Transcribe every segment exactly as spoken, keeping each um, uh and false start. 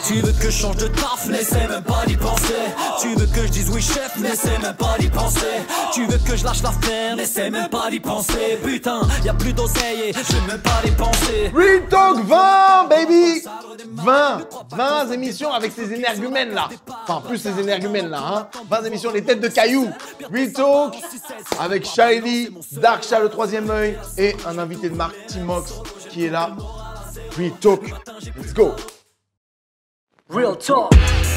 Tu veux que je change de taf, n'essaie même pas d'y penser. Tu veux que je dise oui chef, n'essaie même pas d'y penser. Tu veux que je lâche l'affaire, n'essaie même pas d'y penser. Putain, y'a plus d'oseille et je vais même pas dépenser. Real Talk vingt, baby. vingt, vingt émissions avec ces énergumènes là. Enfin, plus ces énergumènes là, hein. vingt émissions, les têtes de cailloux. Real Talk avec Shaili, Darksha le troisième œil et un invité de marque, Timox, qui est là. Real Talk, let's go. Real Talk.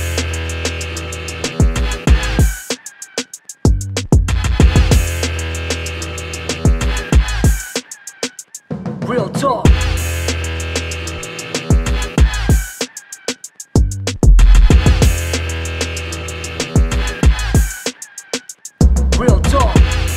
Real Talk. Real Talk.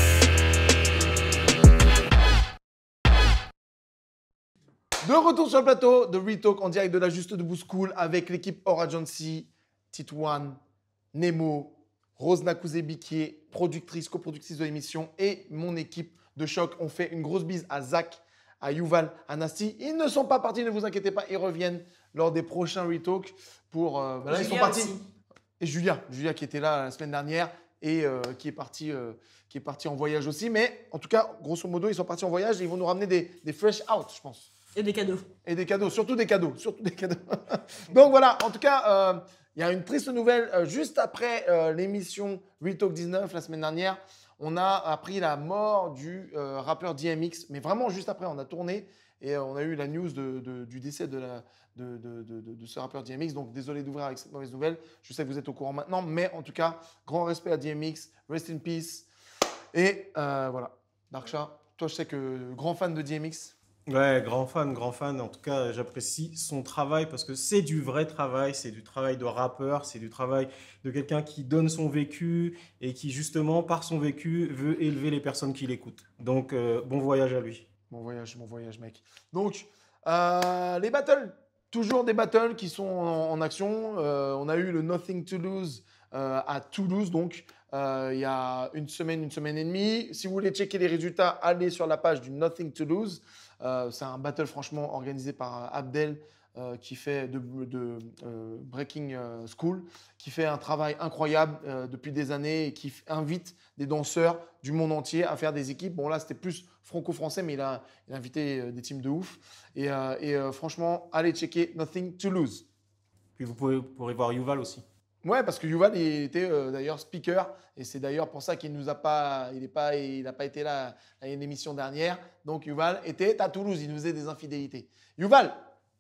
De retour sur le plateau de Real Talk en direct de la Juste Debout School avec l'équipe Aura Agency, Titouan, Nemo, Rose Nakouzebi qui est productrice, coproductrice de l'émission et mon équipe de choc. On fait une grosse bise à Zach, à Yuval, à Nasty. Ils ne sont pas partis, ne vous inquiétez pas, ils reviennent lors des prochains Real Talk pour. Euh, bah là, ils sont partis. Aussi. Et Julia, Julia qui était là la semaine dernière et euh, qui est parti, euh, qui est parti en voyage aussi. Mais en tout cas, grosso modo, ils sont partis en voyage et ils vont nous ramener des, des fresh out, je pense. Et des cadeaux. Et des cadeaux, surtout des cadeaux, surtout des cadeaux. Donc voilà, en tout cas, il euh, y a une triste nouvelle. Euh, juste après euh, l'émission Real Talk dix-neuf la semaine dernière, on a appris la mort du euh, rappeur D M X. Mais vraiment, juste après, on a tourné et euh, on a eu la news de, de, du décès de, la, de, de, de, de, de ce rappeur D M X. Donc désolé d'ouvrir avec cette mauvaise nouvelle. Je sais que vous êtes au courant maintenant, mais en tout cas, grand respect à D M X. Rest in peace. Et euh, voilà, Darksha, toi, je sais que grand fan de D M X. Ouais, grand fan, grand fan. En tout cas, j'apprécie son travail parce que c'est du vrai travail, c'est du travail de rappeur, c'est du travail de quelqu'un qui donne son vécu et qui, justement, par son vécu, veut élever les personnes qui l'écoutent. Donc, euh, bon voyage à lui. Bon voyage, bon voyage, mec. Donc, euh, les battles, toujours des battles qui sont en, en action. Euh, on a eu le Nothing to Lose euh, à Toulouse, donc, euh, il y a une semaine, une semaine et demie. Si vous voulez checker les résultats, allez sur la page du Nothing to Lose. Euh, c'est un battle franchement organisé par Abdel euh, qui fait de, de euh, Breaking School, qui fait un travail incroyable euh, depuis des années et qui invite des danseurs du monde entier à faire des équipes. Bon là c'était plus franco-français mais il a, il a invité euh, des teams de ouf. Et, euh, et euh, franchement allez checker Nothing to Lose. Puis vous pouvez, vous pourrez voir Yuval aussi. Ouais, parce que Yuval il était euh, d'ailleurs speaker et c'est d'ailleurs pour ça qu'il nous a pas, il est pas, il n'a pas été là à une émission dernière. Donc Yuval était à Toulouse, il nous faisait des infidélités. Yuval.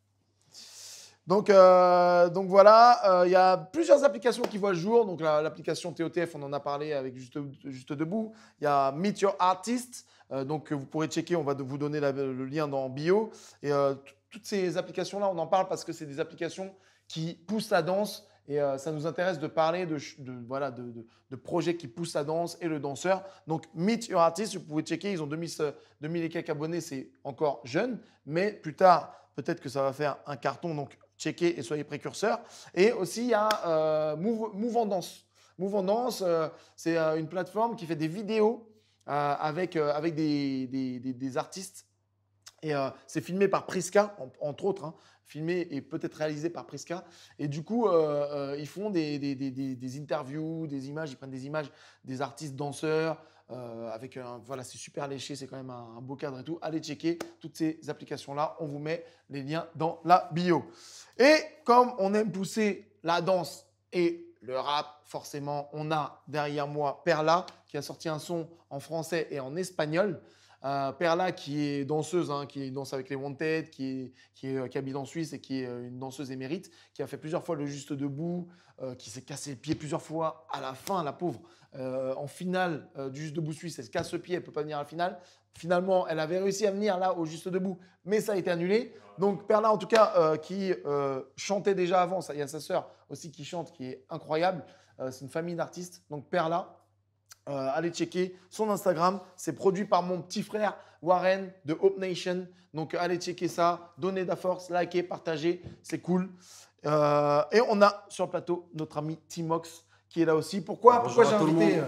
Donc, euh, donc voilà, il euh, y a plusieurs applications qui voient le jour. Donc l'application T O T F, on en a parlé avec Juste, Juste Debout. Il y a Meet Your Artist, euh, donc vous pourrez checker. On va vous donner la, le lien dans bio. Et euh, toutes ces applications-là, on en parle parce que c'est des applications qui poussent la danse. Et euh, ça nous intéresse de parler de, de, voilà, de, de, de projets qui poussent la danse et le danseur. Donc, Meet Your Artist, vous pouvez checker. Ils ont deux mille et quelques abonnés, c'est encore jeune. Mais plus tard, peut-être que ça va faire un carton. Donc, checkez et soyez précurseurs. Et aussi, il y a euh, Move, Move en Danse. Move en Danse, euh, c'est euh, une plateforme qui fait des vidéos euh, avec, euh, avec des, des, des, des artistes. Et euh, c'est filmé par Priska, en, entre autres, hein, filmé et peut-être réalisé par Priska. Et du coup, euh, euh, ils font des, des, des, des interviews, des images, ils prennent des images des artistes danseurs. Euh, avec un, voilà, c'est super léché, c'est quand même un, un beau cadre et tout. Allez checker toutes ces applications-là. On vous met les liens dans la bio. Et comme on aime pousser la danse et le rap, forcément, on a derrière moi Perla qui a sorti un son en français et en espagnol. Euh, Perla qui est danseuse, hein, qui danse avec les Wanted, qui, est, qui, est, qui habite en Suisse et qui est une danseuse émérite, qui a fait plusieurs fois le Juste Debout, euh, qui s'est cassé le pied plusieurs fois à la fin, la pauvre, euh, en finale euh, du Juste Debout Suisse, elle se casse le pied, elle ne peut pas venir à la finale. Finalement, elle avait réussi à venir là au Juste Debout, mais ça a été annulé. Donc Perla, en tout cas, euh, qui euh, chantait déjà avant, il y a sa sœur aussi qui chante, qui est incroyable. Euh, c'est une famille d'artistes. Donc Perla, Euh, allez checker son Instagram. C'est produit par mon petit frère Warren de Hope Nation. Donc, allez checker ça. Donnez de la force, likez, partagez. C'est cool. Euh, et on a sur le plateau notre ami Timox qui est là aussi. Pourquoi, pourquoi j'ai invité,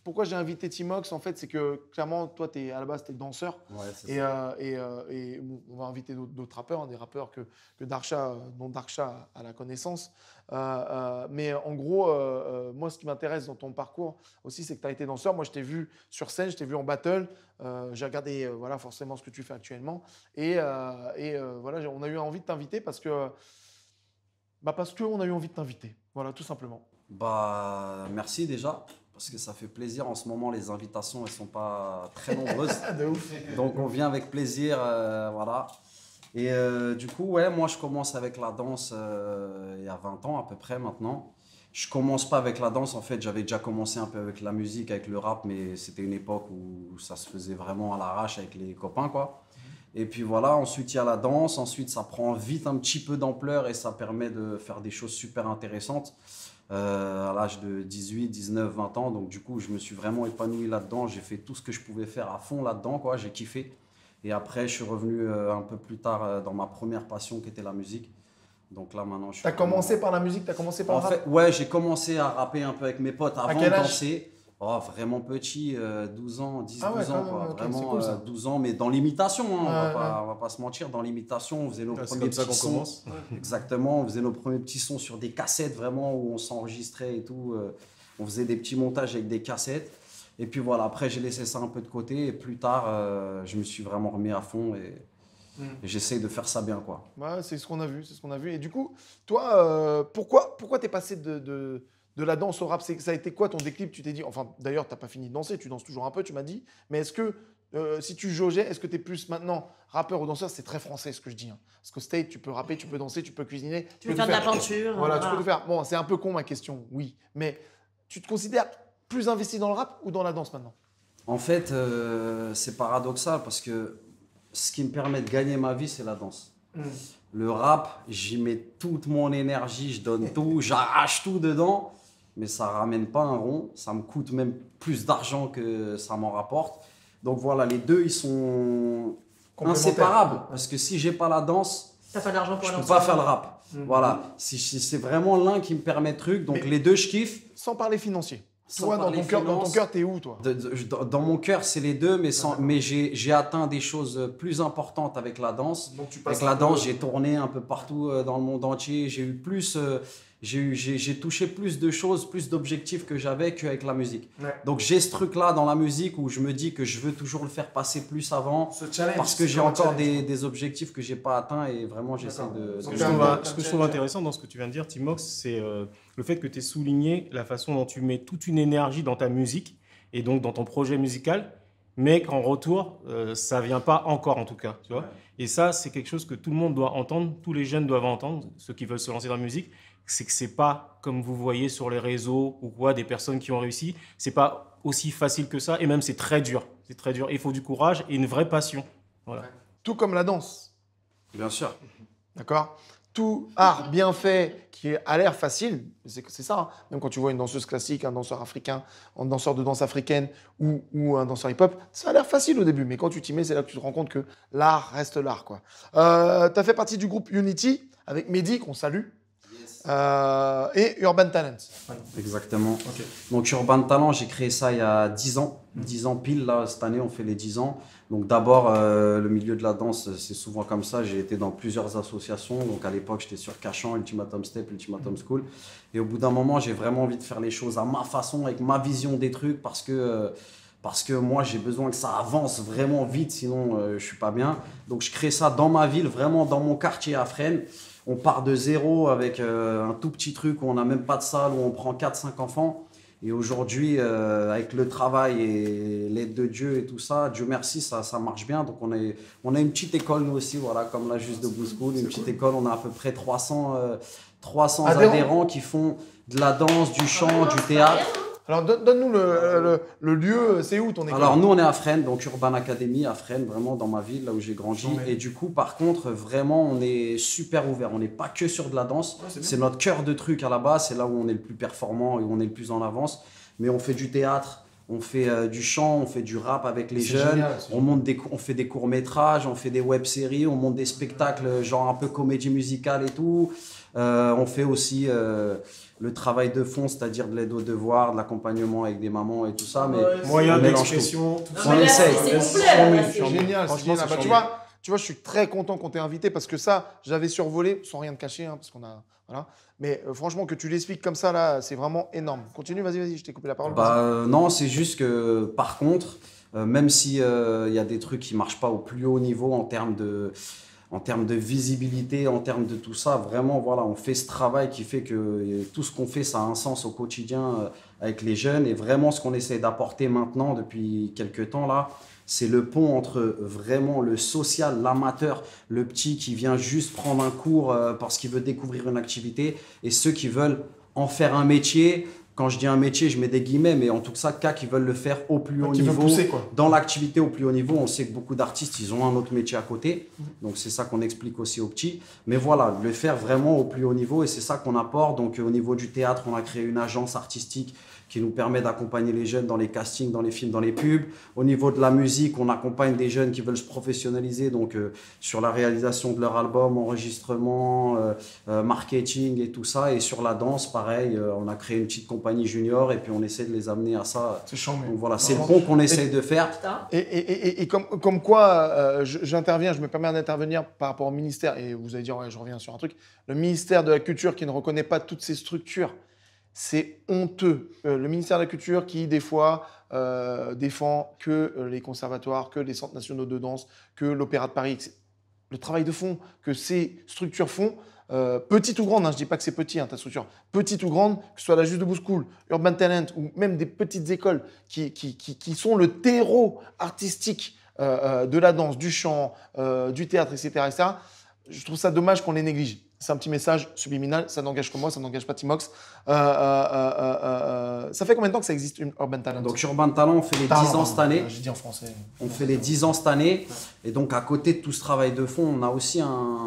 pourquoi j'ai invité Timox, en fait, c'est que clairement, toi, es, à la base, tu es danseur. Ouais, c'est et, ça. euh, et, euh, et bon, on va inviter d'autres rappeurs, hein, des rappeurs que, que Darksha, dont Darksha a la connaissance. Euh, euh, mais en gros, euh, euh, moi, ce qui m'intéresse dans ton parcours aussi, c'est que tu as été danseur. Moi, je t'ai vu sur scène, je t'ai vu en battle. Euh, j'ai regardé euh, voilà, forcément ce que tu fais actuellement. Et, euh, et euh, voilà, on a eu envie de t'inviter parce que bah parce qu'on a eu envie de t'inviter. Voilà, tout simplement. Bah, merci déjà, parce que ça fait plaisir. En ce moment, les invitations, elles sont pas très nombreuses. De ouf. Donc, on vient avec plaisir, euh, voilà. Et euh, du coup, ouais, moi, je commence avec la danse euh, il y a vingt ans à peu près maintenant. Je commence pas avec la danse, en fait, j'avais déjà commencé un peu avec la musique, avec le rap, mais c'était une époque où ça se faisait vraiment à l'arrache avec les copains, quoi. Et puis voilà, ensuite il y a la danse, ensuite ça prend vite un petit peu d'ampleur et ça permet de faire des choses super intéressantes euh, à l'âge de dix-huit, dix-neuf, vingt ans. Donc du coup, je me suis vraiment épanoui là-dedans, j'ai fait tout ce que je pouvais faire à fond là-dedans, quoi, j'ai kiffé. Et après, je suis revenu euh, un peu plus tard euh, dans ma première passion qui était la musique. Donc là maintenant, je suis. T'as vraiment... commencé par la musique, t'as commencé par en le rap. fait, ouais, j'ai commencé à rapper un peu avec mes potes avant quel de âge? danser. Oh, vraiment petit, euh, douze ans, dix, Ah ouais, douze ans, quand quoi. même, ok, Vraiment c'est cool, ça. euh, douze ans, mais dans l'imitation, hein, on Ouais, va ouais. pas, on va pas se mentir, dans l'imitation, on faisait nos Ah, c'est premiers comme ça petits qu'on sons. commence. Exactement, on faisait nos premiers petits sons sur des cassettes, vraiment, où on s'enregistrait et tout. euh, on faisait des petits montages avec des cassettes. Et puis voilà, après, j'ai laissé ça un peu de côté, et plus tard, euh, je me suis vraiment remis à fond, et, Mm. et j'essaye de faire ça bien, quoi. Ouais, c'est ce qu'on a vu, c'est ce qu'on a vu. Et du coup, toi, euh, pourquoi, pourquoi t'es passé de, de, de la danse au rap? C'est- Ça a été quoi ton déclic? Tu t'es dit, enfin, d'ailleurs, t'as pas fini de danser, tu danses toujours un peu, tu m'as dit. Mais est-ce que, euh, si tu jaugeais, est-ce que t'es plus maintenant rappeur ou danseur? C'est très français ce que je dis. Hein. Parce qu'au State, tu peux rapper, tu peux danser, tu peux cuisiner. Tu veux peux faire de tout la peinture. Voilà, tu voilà. peux tout faire. Bon, c'est un peu con ma question, oui. Mais tu te considères plus investi dans le rap ou dans la danse maintenant? En fait, euh, c'est paradoxal parce que ce qui me permet de gagner ma vie, c'est la danse. Mm. Le rap, j'y mets toute mon énergie, je donne tout, j'arrache tout dedans, mais ça ramène pas un rond. Ça me coûte même plus d'argent que ça m'en rapporte. Donc voilà, les deux, ils sont Complémentaires. inséparables. Parce que si j'ai pas la danse, T'as pas d'argent pour je aller peux en pas soirée. faire le rap. Mm. Voilà, si, si c'est vraiment l'un qui me permet de truc, donc Mais- les deux, je kiffe. Sans parler financier. Sans Toi, dans parler ton, cœur, dans ton finance. cœur, t'es où, toi? De- de- dans, dans mon cœur, c'est les deux, mais, sans, mais j'ai j'ai atteint des choses plus importantes avec la danse. Donc, tu Avec la danse, j'ai tourné un peu partout euh, dans le monde entier. J'ai eu plus, euh, j'ai eu- j'ai j'ai touché plus de choses, plus d'objectifs que j'avais qu'avec la musique. Ouais. Donc j'ai ce truc-là dans la musique où je me dis que je veux toujours le faire passer plus avant Ce challenge. parce que c'est j'ai comme un encore challenge. des, des objectifs que j'ai pas atteints et vraiment j'essaie D'accord. de. Donc, de- Ce que t'es je un trouve, gars- ce que je trouve intéressant dans ce que tu viens de dire, Timox, c'est euh, le fait que tu aies souligné la façon dont tu mets toute une énergie dans ta musique et donc dans ton projet musical, mais qu'en retour, euh, ça vient pas encore en tout cas. Tu vois. Ouais. Et ça, c'est quelque chose que tout le monde doit entendre, tous les jeunes doivent entendre, ceux qui veulent se lancer dans la musique, c'est que c'est pas comme vous voyez sur les réseaux ou quoi, des personnes qui ont réussi, c'est pas aussi facile que ça et même c'est très dur. C'est très dur. Il faut du courage et une vraie passion. Voilà. Tout comme la danse. Bien sûr. D'accord? Tout art bien fait qui a l'air facile, c'est c'est ça. Hein. Même quand tu vois une danseuse classique, un danseur africain, un danseur de danse africaine ou, ou un danseur hip-hop, ça a l'air facile au début. Mais quand tu t'y mets, c'est là que tu te rends compte que l'art reste l'art, quoi. Euh, tu as fait partie du groupe Unity avec Mehdi, qu'on salue, euh, et Urban Talent. Exactement. Donc Urban Talent, j'ai créé ça il y a dix ans. dix ans pile, là, cette année, on fait les dix ans. Donc d'abord, euh, le milieu de la danse, c'est souvent comme ça. J'ai été dans plusieurs associations. Donc à l'époque, j'étais sur Cachan, Ultimatum Step, Ultimatum School. Et au bout d'un moment, j'ai vraiment envie de faire les choses à ma façon, avec ma vision des trucs, parce que, euh, parce que moi, j'ai besoin que ça avance vraiment vite, sinon euh, je suis pas bien. Donc je crée ça dans ma ville, vraiment dans mon quartier à Fresnes. On part de zéro avec euh, un tout petit truc où on n'a même pas de salle, où on prend quatre cinq enfants. Et aujourd'hui, euh, avec le travail et l'aide de Dieu et tout ça, Dieu merci, ça, ça marche bien. Donc on, est, on a une petite école nous aussi, voilà, comme la Juste de Blue School, une petite école. On a à peu près trois cents, euh, trois cents Adhérents. adhérents qui font de la danse, du chant, du théâtre. Alors donne- donne-nous le, le- le lieu, c'est où ton école? Alors nous on est à Fresnes, donc Urban Academy à Fresnes, vraiment dans ma ville, là où j'ai grandi. Et du coup par contre vraiment on est super ouvert, on n'est pas que sur de la danse, c'est bien. c'est notre cœur de truc à la base, c'est là où on est le plus performant et où on est le plus en avance. Mais on fait du théâtre, on fait euh, du chant, on fait du rap avec les jeunes, génial, on, monte des, on fait des courts-métrages, on fait des web-séries, on monte des spectacles genre un peu comédie musicale et tout. Euh, on fait aussi euh, le travail de fond, c'est-à-dire de l'aide aux devoirs, de l'accompagnement avec des mamans et tout ça. Mais ouais, moyen mélange d'expression, tout ça. On essaye. C'est complet. C'est génial, c'est Franchement, génial. c'est Bah, tu vois, tu vois, je suis très content qu'on t'ait invité parce que ça, j'avais survolé, sans rien te cacher, hein, parce qu'on a, voilà. Mais euh, franchement, que tu l'expliques comme ça là, c'est vraiment énorme. Continue, vas-y, vas-y, je t'ai coupé la parole. Bah, euh, non, c'est juste que par contre, euh, même si il euh, y a des trucs qui marchent pas au plus haut niveau en termes de en termes de visibilité, en termes de tout ça, vraiment, voilà, on fait ce travail qui fait que euh, tout ce qu'on fait, ça a un sens au quotidien euh, avec les jeunes. Et vraiment, ce qu'on essaie d'apporter maintenant, depuis quelques temps, là, c'est le pont entre vraiment le social, l'amateur, le petit qui vient juste prendre un cours euh, parce qu'il veut découvrir une activité, et ceux qui veulent en faire un métier. Quand je dis un métier, je mets des guillemets, mais en tout cas, cas qui veulent le faire au plus haut Qui veut niveau. pousser, quoi. Dans l'activité au plus haut niveau, on sait que beaucoup d'artistes, ils ont un autre métier à côté. Donc, c'est ça qu'on explique aussi aux petits. Mais voilà, le faire vraiment au plus haut niveau, et c'est ça qu'on apporte. Donc, au niveau du théâtre, on a créé une agence artistique qui nous permet d'accompagner les jeunes dans les castings, dans les films, dans les pubs. Au niveau de la musique, on accompagne des jeunes qui veulent se professionnaliser, donc euh, sur la réalisation de leur album, enregistrement, euh, euh, marketing et tout ça. Et sur la danse, pareil, euh, on a créé une petite compagnie junior et puis on essaie de les amener à ça. C'est chambé. Donc voilà, c'est le pont qu'on essaye de faire. Et, et, et, et comme, comme quoi, euh, je- j'interviens, je me permets d'intervenir par rapport au ministère, et vous allez dire, ouais, je reviens sur un truc, le ministère de la Culture qui ne reconnaît pas toutes ces structures, c'est honteux. Euh, le ministère de la Culture qui, des fois, euh, défend que euh, les conservatoires, que les centres nationaux de danse, que l'Opéra de Paris, c'est le travail de fond que ces structures font, euh, petite ou grande, hein, je ne dis pas que c'est petit, hein, ta structure, petite ou grande, que ce soit la Juste de School, Urban Talent, ou même des petites écoles qui, qui, qui, qui sont le terreau artistique euh, euh, de la danse, du chant, euh, du théâtre, et cetera, et cetera. Je trouve ça dommage qu'on les néglige. C'est un petit message subliminal, ça n'engage que moi, ça n'engage pas Timox. Euh, euh, euh, euh, euh, ça fait combien de temps que ça existe, une Urban Talent? Donc Urban Talent, on fait les Pardon, dix ans cette année. J'ai dit en français. On fait les dix ans cette année. Et donc, à côté de tout ce travail de fond, on a aussi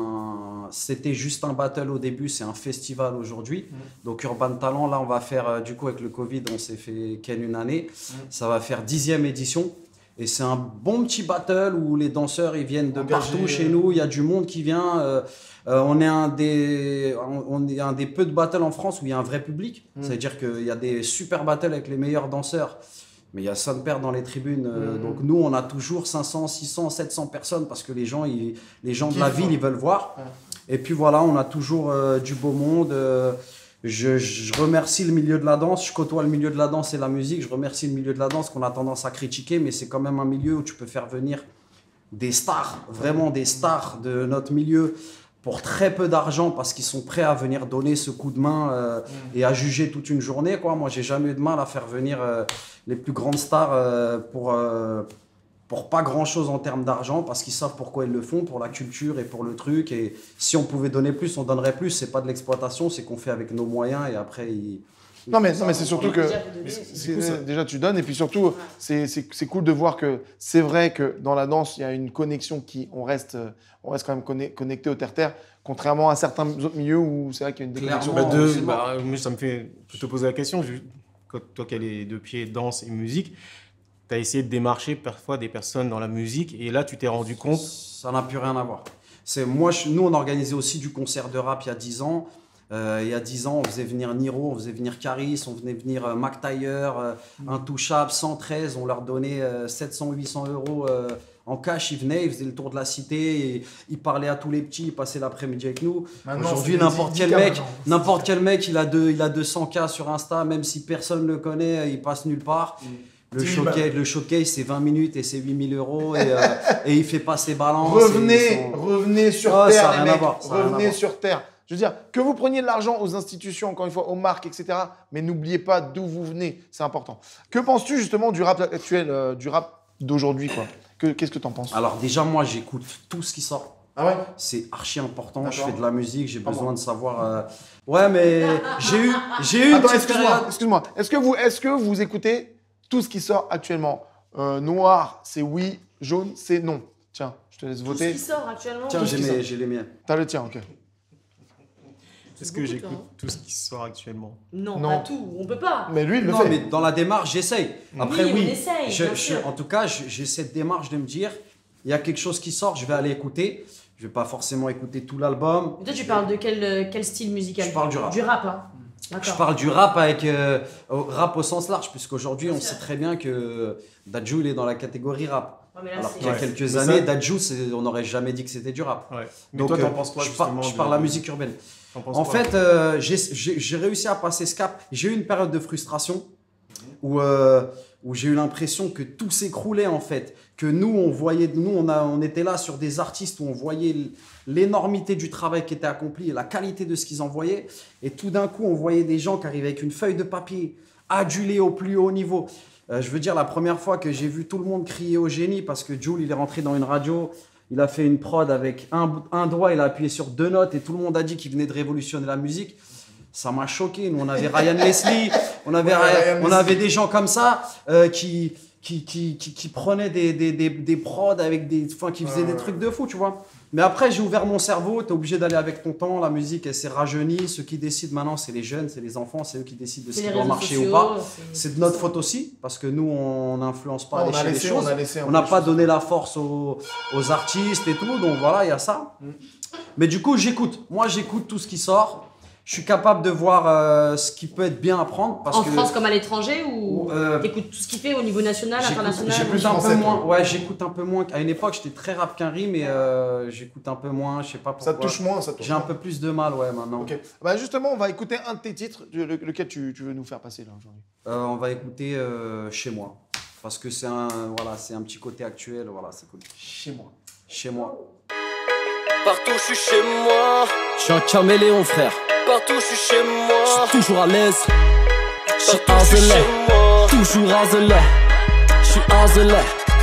un. C'était juste un battle au début, c'est un festival aujourd'hui. Mm. Donc, Urban Talent, là, on va faire. euh, Du coup, avec le Covid, on s'est fait ken une année. Mm. Ça va faire dixième édition. Et c'est un bon petit battle où les danseurs ils viennent de Engagés. partout chez nous. Il y a du monde qui vient. Euh, euh, on, est un des, on on est un des peu de battles en France où il y a un vrai public. Mm. C'est-à-dire qu'il y a des super battles avec les meilleurs danseurs. Mais il y a ça de paires dans les tribunes. euh, Mm. Donc nous, on a toujours cinq cents, six cents, sept cents personnes parce que les gens, ils, les gens de la Kiffent, ville, ouais. ils veulent voir. Ouais. Et puis voilà, on a toujours euh, du beau monde. euh, je, je remercie le milieu de la danse. Je côtoie le milieu de la danse et la musique. Je remercie le milieu de la danse qu'on a tendance à critiquer, mais c'est quand même un milieu où tu peux faire venir des stars, vraiment des stars de notre milieu pour très peu d'argent parce qu'ils sont prêts à venir donner ce coup de main euh, et à juger toute une journée, quoi. Moi, j'ai jamais eu de mal à faire venir euh, les plus grandes stars euh, pour, euh, pour pas grand-chose en termes d'argent parce qu'ils savent pourquoi ils le font, pour la culture et pour le truc. Et si on pouvait donner plus, on donnerait plus. C'est pas de l'exploitation, c'est qu'on fait avec nos moyens et après, ils... Non, mais, non, mais c'est surtout que. Déjà, vous donnez, c'est- c'est cool, ça. déjà, tu donnes. Et puis surtout, c'est c'est- c'est cool de voir que c'est vrai que dans la danse, il y a une connexion qui. On reste, euh, on reste quand même conne- connecté au terre-terre, contrairement à certains autres milieux où c'est vrai qu'il y a une déconnexion. Clairement. Bah, de- c'est bon. bah, moi, ça me fait te poser la question. je- quand- toi qui as les deux pieds danse et musique, tu as essayé de démarcher parfois des personnes dans la musique et là, tu t'es rendu compte. Ça n'a plus rien à voir. C'est moi, je- nous, on organisait aussi du concert de rap il y a dix ans. Euh, il y a dix ans, on faisait venir Niro, on faisait venir Caris, on venait venir euh, Mac Taylor, euh, Intouchable, cent treize. On leur donnait euh, sept cents, huit cents euros euh, en cash. Ils venaient, ils faisaient le tour de la cité, et ils parlaient à tous les petits, ils passaient l'après-midi avec nous. Maintenant, Aujourd'hui, c'est des n'importe quel handicapés, mec, maintenant. n'importe quel mec, il a, deux, il a deux cents K sur Insta, même si personne ne le connaît, il passe nulle part. Le dix mille showcase, le showcase, c'est vingt minutes et c'est huit mille euros et, euh, et il fait pas ses balances. Revenez, et ils sont- revenez sur Oh, ça a terre, rien les à mecs. voir, ça a rien à Revenez voir. sur terre. Je veux dire, que vous preniez de l'argent aux institutions, encore une fois, aux marques, et cetera. Mais n'oubliez pas d'où vous venez, c'est important. Que penses-tu justement du rap actuel, euh, du rap d'aujourd'hui, quoi? Que- Qu'est-ce que tu en penses? Alors déjà, moi, j'écoute tout ce qui sort. Ah ouais? C'est archi important. Je D'accord. fais de la musique, j'ai Ah besoin bon. de savoir. euh, Ouais, mais j'ai eu, j'ai eu une Attends, petite excuse-moi, période. excuse-moi. Est-ce que vous, est-ce que vous écoutez tout ce qui sort actuellement? Euh, Noir, c'est oui. Jaune, c'est non. Tiens, je te laisse Tout ce voter. qui sort actuellement. Tiens, Tout ce j'ai qui mes- sort. j'ai les miens. T'as le tien, ok. Est-ce que beaucoup, j'écoute toi, hein. tout ce qui sort actuellement? Non, Non. pas tout. On peut pas. Mais lui, il le Non, fait. mais dans la démarche, j'essaye. Après, Oui, oui, on essaye, je- bien je- sûr. en tout cas, je- j'ai cette démarche de me dire, il y a quelque chose qui sort, je vais aller écouter. Je vais pas forcément écouter tout l'album. Mais toi, tu parles de quel, euh, quel style musical? Je parle du rap. Du rap, hein. Je D'accord. parle du rap avec euh, au- rap au sens large, puisqu'aujourd'hui, on sait très bien que Dadju, il est dans la catégorie rap. Ouais, mais là, Alors c'est- qu'il y a Ouais. quelques Mais ça- années, Dadju, c'est- on n'aurait jamais dit que c'était du rap. Ouais. Mais Donc, toi, t'en euh, penses quoi je, par- justement je de- parle la musique urbaine. t'en penses En quoi fait, euh, j'ai j'ai- j'ai réussi à passer ce cap. J'ai eu une période de frustration où, euh, où j'ai eu l'impression que tout s'écroulait en fait. Que nous, on voyait, nous, on, a, on était là sur des artistes où on voyait l'énormité du travail qui était accompli et la qualité de ce qu'ils envoyaient. Et tout d'un coup, on voyait des gens qui arrivaient avec une feuille de papier, adulés au plus haut niveau. Euh, je veux dire, la première fois que j'ai vu tout le monde crier au génie parce que Jul, il est rentré dans une radio, il a fait une prod avec un, un doigt, il a appuyé sur deux notes et tout le monde a dit qu'il venait de révolutionner la musique. Ça m'a choqué. Nous, on avait Ryan Leslie, on avait, Ouais, Ryan on Leslie. avait des gens comme ça euh, qui, qui, qui, qui, qui prenaient des, des, des, des prods avec des, enfin, qui faisaient Ouais, des ouais. trucs de fou, tu vois. Mais après, j'ai ouvert mon cerveau. T'es obligé d'aller avec ton temps. La musique, elle s'est rajeunie. Ceux qui décident maintenant, c'est les jeunes, c'est les enfants, c'est eux qui décident de ce C'est qui les doit réseaux marcher sociaux, ou pas. c'est- C'est de notre faute aussi, parce que nous, on n'influence pas à on, a l'échelle des laissé, choses. on a laissé un On peu n'a les pas choses. donné la force aux, aux artistes et tout, donc voilà, il y a ça. Mais du coup, j'écoute. Moi, j'écoute tout ce qui sort. Je suis capable de voir euh, ce qui peut être bien à prendre. Parce En que, France comme à l'étranger ou euh, t'écoutes tout ce qu'il fait au niveau national, j'écoute- international? J'écoute plus un peu français, moins. toi. Ouais, j'écoute un peu moins. À une époque, j'étais très rap qu'un riz, mais euh, j'écoute un peu moins. Je sais pas pourquoi. Ça te touche moins, ça te touche J'ai un moins. peu plus de mal, ouais, maintenant. Ok. Bah justement, on va écouter un de tes titres, le- lequel tu, tu veux nous faire passer là aujourd'hui. Euh, on va écouter euh, Chez moi. Parce que c'est un, voilà, c'est un petit côté actuel. Voilà, c'est cool. Chez moi. Chez moi. Partout je suis chez moi. Je suis un caméléon frère. Partout je suis chez moi. Je suis toujours à l'aise. Je suis azelé. Toujours azelé. Je suis azelé.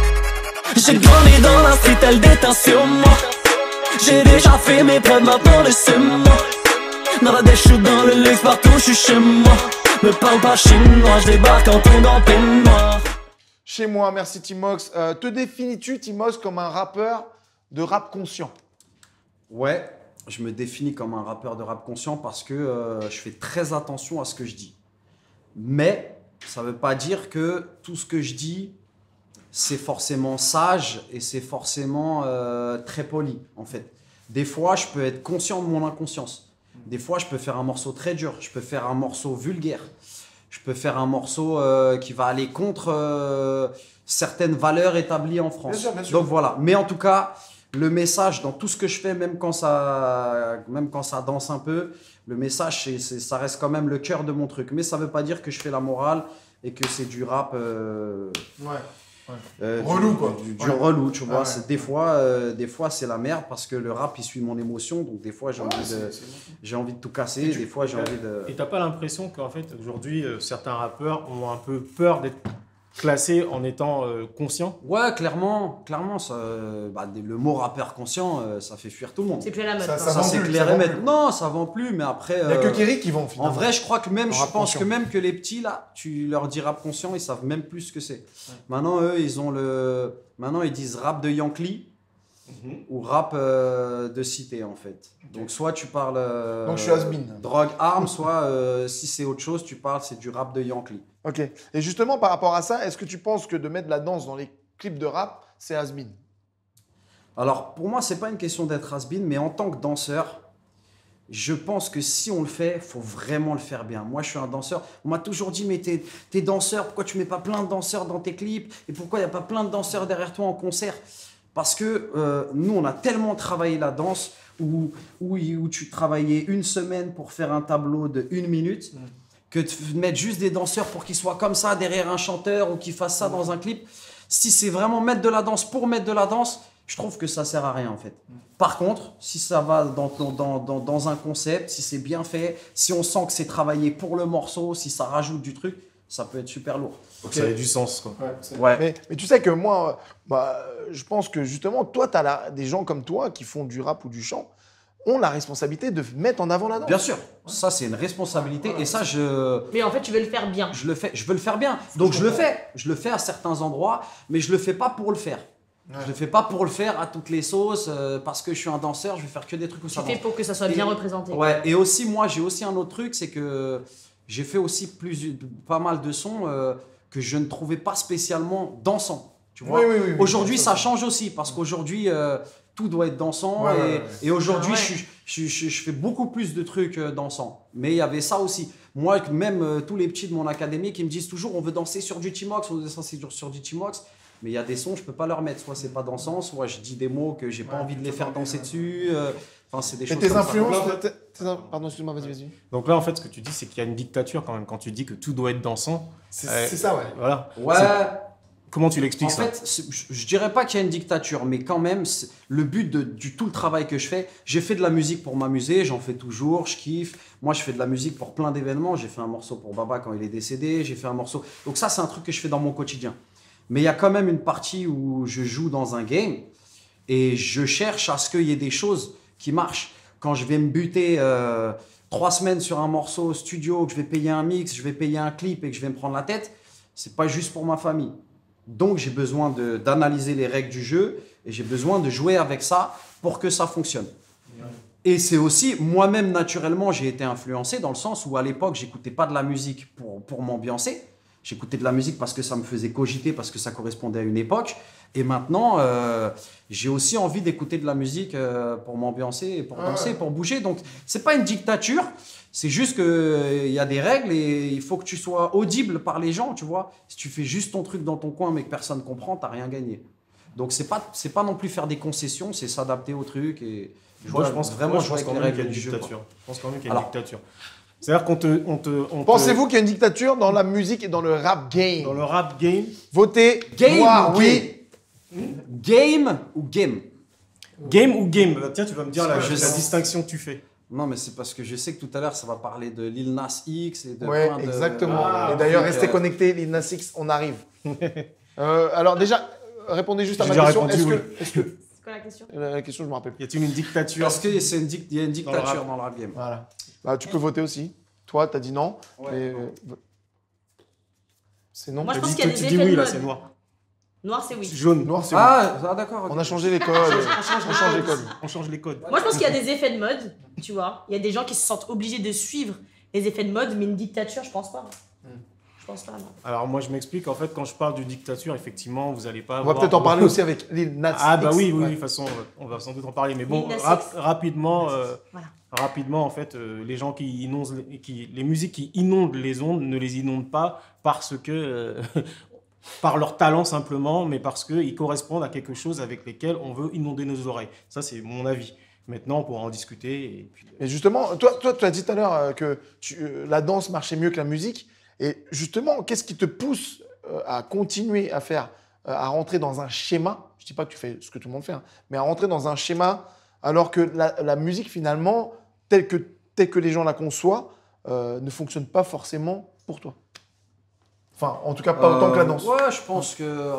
J'ai grandi dans la street, elle déteint sur moi. J'ai déjà fait mes preuves, maintenant laissez-moi. Dans la déchou, dans le luxe, partout je suis chez moi. Me parle pas chinois, je débarque en tombant peignoir. Chez moi, merci Timox. Euh, te définis-tu, Timox, comme un rappeur de rap conscient? Ouais, je me définis comme un rappeur de rap conscient parce que euh, je fais très attention à ce que je dis. Mais ça ne veut pas dire que tout ce que je dis, c'est forcément sage et c'est forcément euh, très poli, en fait. Des fois, je peux être conscient de mon inconscience. Des fois, je peux faire un morceau très dur. Je peux faire un morceau vulgaire. Je peux faire un morceau euh, qui va aller contre euh, certaines valeurs établies en France. Bien sûr, bien sûr. Donc voilà. Mais en tout cas, le message dans tout ce que je fais, même quand ça, même quand ça danse un peu, le message, c'est, c'est- ça reste quand même le cœur de mon truc. Mais ça ne veut pas dire que je fais la morale et que c'est du rap. euh, Ouais. euh, Relou, du, quoi. Du, du Ouais. relou, tu vois. Ouais, ouais. C'est, des, fois, euh, des fois, c'est la merde parce que le rap, il suit mon émotion. Donc, des fois, j'ai, Ouais, envie, de, c'est- c'est- j'ai envie de tout casser. Et tu- Des fois, j'ai envie de. Et t'as pas l'impression qu'en fait, aujourd'hui, euh, certains rappeurs ont un peu peur d'être classés en étant euh, conscients? Ouais, clairement. Clairement, ça, euh, bah, des- le mot rappeur conscient, euh, ça fait fuir tout le monde. C'est plus à la mode. Ça- quoi. ça Ça, vend c'est plus, clair ça et vend net. plus. Non, ça vend plus, mais après. Il n'y a que euh, Kerry qui vend En finalement. vrai, je crois que même, Le je rap pense conscient. que même que les petits là, tu leur dis rap conscient, ils savent même plus ce que c'est. Maintenant, eux, ils ont le. Maintenant, ils disent rap de Yankee ou rap euh, de cité en fait. Donc, soit tu parles. euh, Donc, je suis has-been. Drogue, armes, soit euh, si c'est autre chose, tu parles, c'est du rap de Yankee. Ok. Et justement, par rapport à ça, est-ce que tu penses que de mettre de la danse dans les clips de rap, c'est has-been? Alors, pour moi, c'est pas une question d'être has-been, mais en tant que danseur, je pense que si on le fait, il faut vraiment le faire bien. Moi, je suis un danseur. On m'a toujours dit, mais t'es, t'es danseur, pourquoi tu mets pas plein de danseurs dans tes clips? Et pourquoi il n'y a pas plein de danseurs derrière toi en concert? Parce que euh, nous, on a tellement travaillé la danse où, où, où tu travaillais une semaine pour faire un tableau de une minute, que de mettre juste des danseurs pour qu'ils soient comme ça derrière un chanteur ou qu'ils fassent ça dans un clip. Si c'est vraiment mettre de la danse pour mettre de la danse, je trouve que ça sert à rien en fait. Par contre, si ça va dans, dans, dans, dans un concept, si c'est bien fait, si on sent que c'est travaillé pour le morceau, si ça rajoute du truc, ça peut être super lourd. Donc ça a du sens, quoi. Ouais. Mais, mais tu sais que moi, euh, bah, je pense que justement, toi, tu as des gens comme toi qui font du rap ou du chant, ont la responsabilité de mettre en avant la danse. Bien sûr, ça c'est une responsabilité et ça je, Mais en fait, tu veux le faire bien. je le fais, je veux le faire bien. Donc je le fais, je le fais à certains endroits, mais je le fais pas pour le faire. Ouais. Je le fais pas pour le faire à toutes les sauces, euh, parce que je suis un danseur, je vais faire que des trucs où ça Tu fais danse. pour que ça soit Et, bien représenté. Ouais, et aussi, moi, j'ai aussi un autre truc, c'est que j'ai fait aussi plus, pas mal de sons euh, que je ne trouvais pas spécialement dansants. Tu vois, oui, oui, oui, aujourd'hui, oui, ça change aussi, parce qu'aujourd'hui, euh, tout doit être dansant. Ouais, et, ouais, ouais. et aujourd'hui, Ah ouais. je, je, je, je fais beaucoup plus de trucs euh, dansants. Mais il y avait ça aussi. Moi, même euh, tous les petits de mon académie qui me disent toujours on veut danser sur du T-Mox, on veut danser sur du T-Mox. Mais il y a des sons, je peux pas leur mettre. Soit c'est pas dansant, soit je dis des mots que j'ai pas Ouais, envie de les tu faire vois, danser ouais. dessus. euh, Enfin, c'est des Et choses tes comme ça. influences Donc là, tes- tes- Pardon, excuse-moi, vas-y, vas-y. Donc là, en fait, ce que tu dis, c'est qu'il y a une dictature quand même. Quand tu dis que tout doit être dansant, C'est Ouais. c'est ça, ouais. voilà. Ouais. Comment tu En l'expliques ça? fait, c'est- je, je dirais pas qu'il y a une dictature, mais quand même, c'est- le but de du tout le travail que je fais, j'ai fait de la musique pour m'amuser, j'en fais toujours, je kiffe. Moi, je fais de la musique pour plein d'événements. J'ai fait un morceau pour Baba quand il est décédé, j'ai fait un morceau. Donc ça, c'est un truc que je fais dans mon quotidien. Mais il y a quand même une partie où je joue dans un game et je cherche à ce qu'il y ait des choses qui marchent. Quand je vais me buter euh, trois semaines sur un morceau studio, que je vais payer un mix, je vais payer un clip et que je vais me prendre la tête, c'est pas juste pour ma famille. Donc j'ai besoin de- d'analyser les règles du jeu et j'ai besoin de jouer avec ça pour que ça fonctionne. Et c'est aussi, moi-même naturellement, j'ai été influencé dans le sens où à l'époque, j'écoutais pas de la musique pour, pour m'ambiancer. J'écoutais de la musique parce que ça me faisait cogiter, parce que ça correspondait à une époque. Et maintenant, euh, j'ai aussi envie d'écouter de la musique euh, pour m'ambiancer, et pour danser, pour bouger. Donc, c'est pas une dictature. C'est juste qu'il y a des règles et il faut que tu sois audible par les gens, tu vois. Si tu fais juste ton truc dans ton coin mais que personne comprend, t'as rien gagné. Donc, c'est pas, c'est pas non plus faire des concessions, c'est s'adapter au truc. Et Moi, je pense vraiment moi, je jouer pense quand avec les même qu'il y a règles une du jeu. quoi. dictature. Je pense quand même qu'il y a Alors- une dictature. C'est-à-dire qu'on te, on te, on te- Pensez-vous qu'il y a une dictature dans la musique et dans le rap game? dans le rap game, Votez Game noir, ou oui. Game ou game? game ou game? Bah, tiens, tu vas me dire la, Parce que je la sais- distinction que tu fais. Non, mais c'est parce que je sais que tout à l'heure, ça va parler de Lil Nas X et de Ouais, plein de... exactement. Ah, et d'ailleurs, donc, restez euh, connectés, Lil Nas X, on arrive. Euh, alors déjà, répondez juste à J'ai ma déjà question. répondu, Est-ce oui. que, est-ce que C'est quoi la question? la la question, je me rappelle plus. Y a-t-il une dictature? Parce qu'il c'est une dic- il y a une Dans le dictature rap. dans le rap game. Voilà. Bah, tu peux voter aussi. Toi, t'as dit non. Ouais, mais, non. euh, vo- c'est non. Moi, je Tu pense dis- qu'il y a tu des dis effets oui, de là, mode. c'est noir. Noir, c'est oui. Jaune. Noir, c'est bon. Ah, ah, d'accord. ok. On a changé les codes. On change On change les codes. On change les codes. Moi, je pense qu'il y a des effets de mode, tu vois. Il y a des gens qui se sentent obligés de suivre les effets de mode, mais une dictature, je pense pas. Je pense pas, non. Alors moi, je m'explique. En fait, quand je parle de dictature, effectivement, vous allez pas. On va avoir- peut-être en parler aussi avec Lil Nas Ah bah X. oui, oui, oui, de Ouais. toute façon, on va sans doute en parler. Mais bon, Lil Nas rap- X. rapidement, euh, Voilà. rapidement, en fait, euh, les gens qui inondent, les- qui, les musiques qui inondent les ondes ne les inondent pas parce que euh, par leur talent simplement, mais parce qu'ils correspondent à quelque chose avec lesquels on veut inonder nos oreilles. Ça, c'est mon avis. Maintenant, on pourra en discuter. Et puis... Et justement, toi, toi, tu as dit tout à l'heure euh, que tu- euh, la danse marchait mieux que la musique. Et justement, qu'est-ce qui te pousse euh, à continuer à faire, euh, à rentrer dans un schéma? Je dis pas que tu fais ce que tout le monde fait, hein, mais à rentrer dans un schéma alors que la, la musique, finalement, telle que, telle que les gens la conçoivent, euh, ne fonctionne pas forcément pour toi. Enfin, en tout cas, pas autant que la danse. Euh, Ouais, je pense que...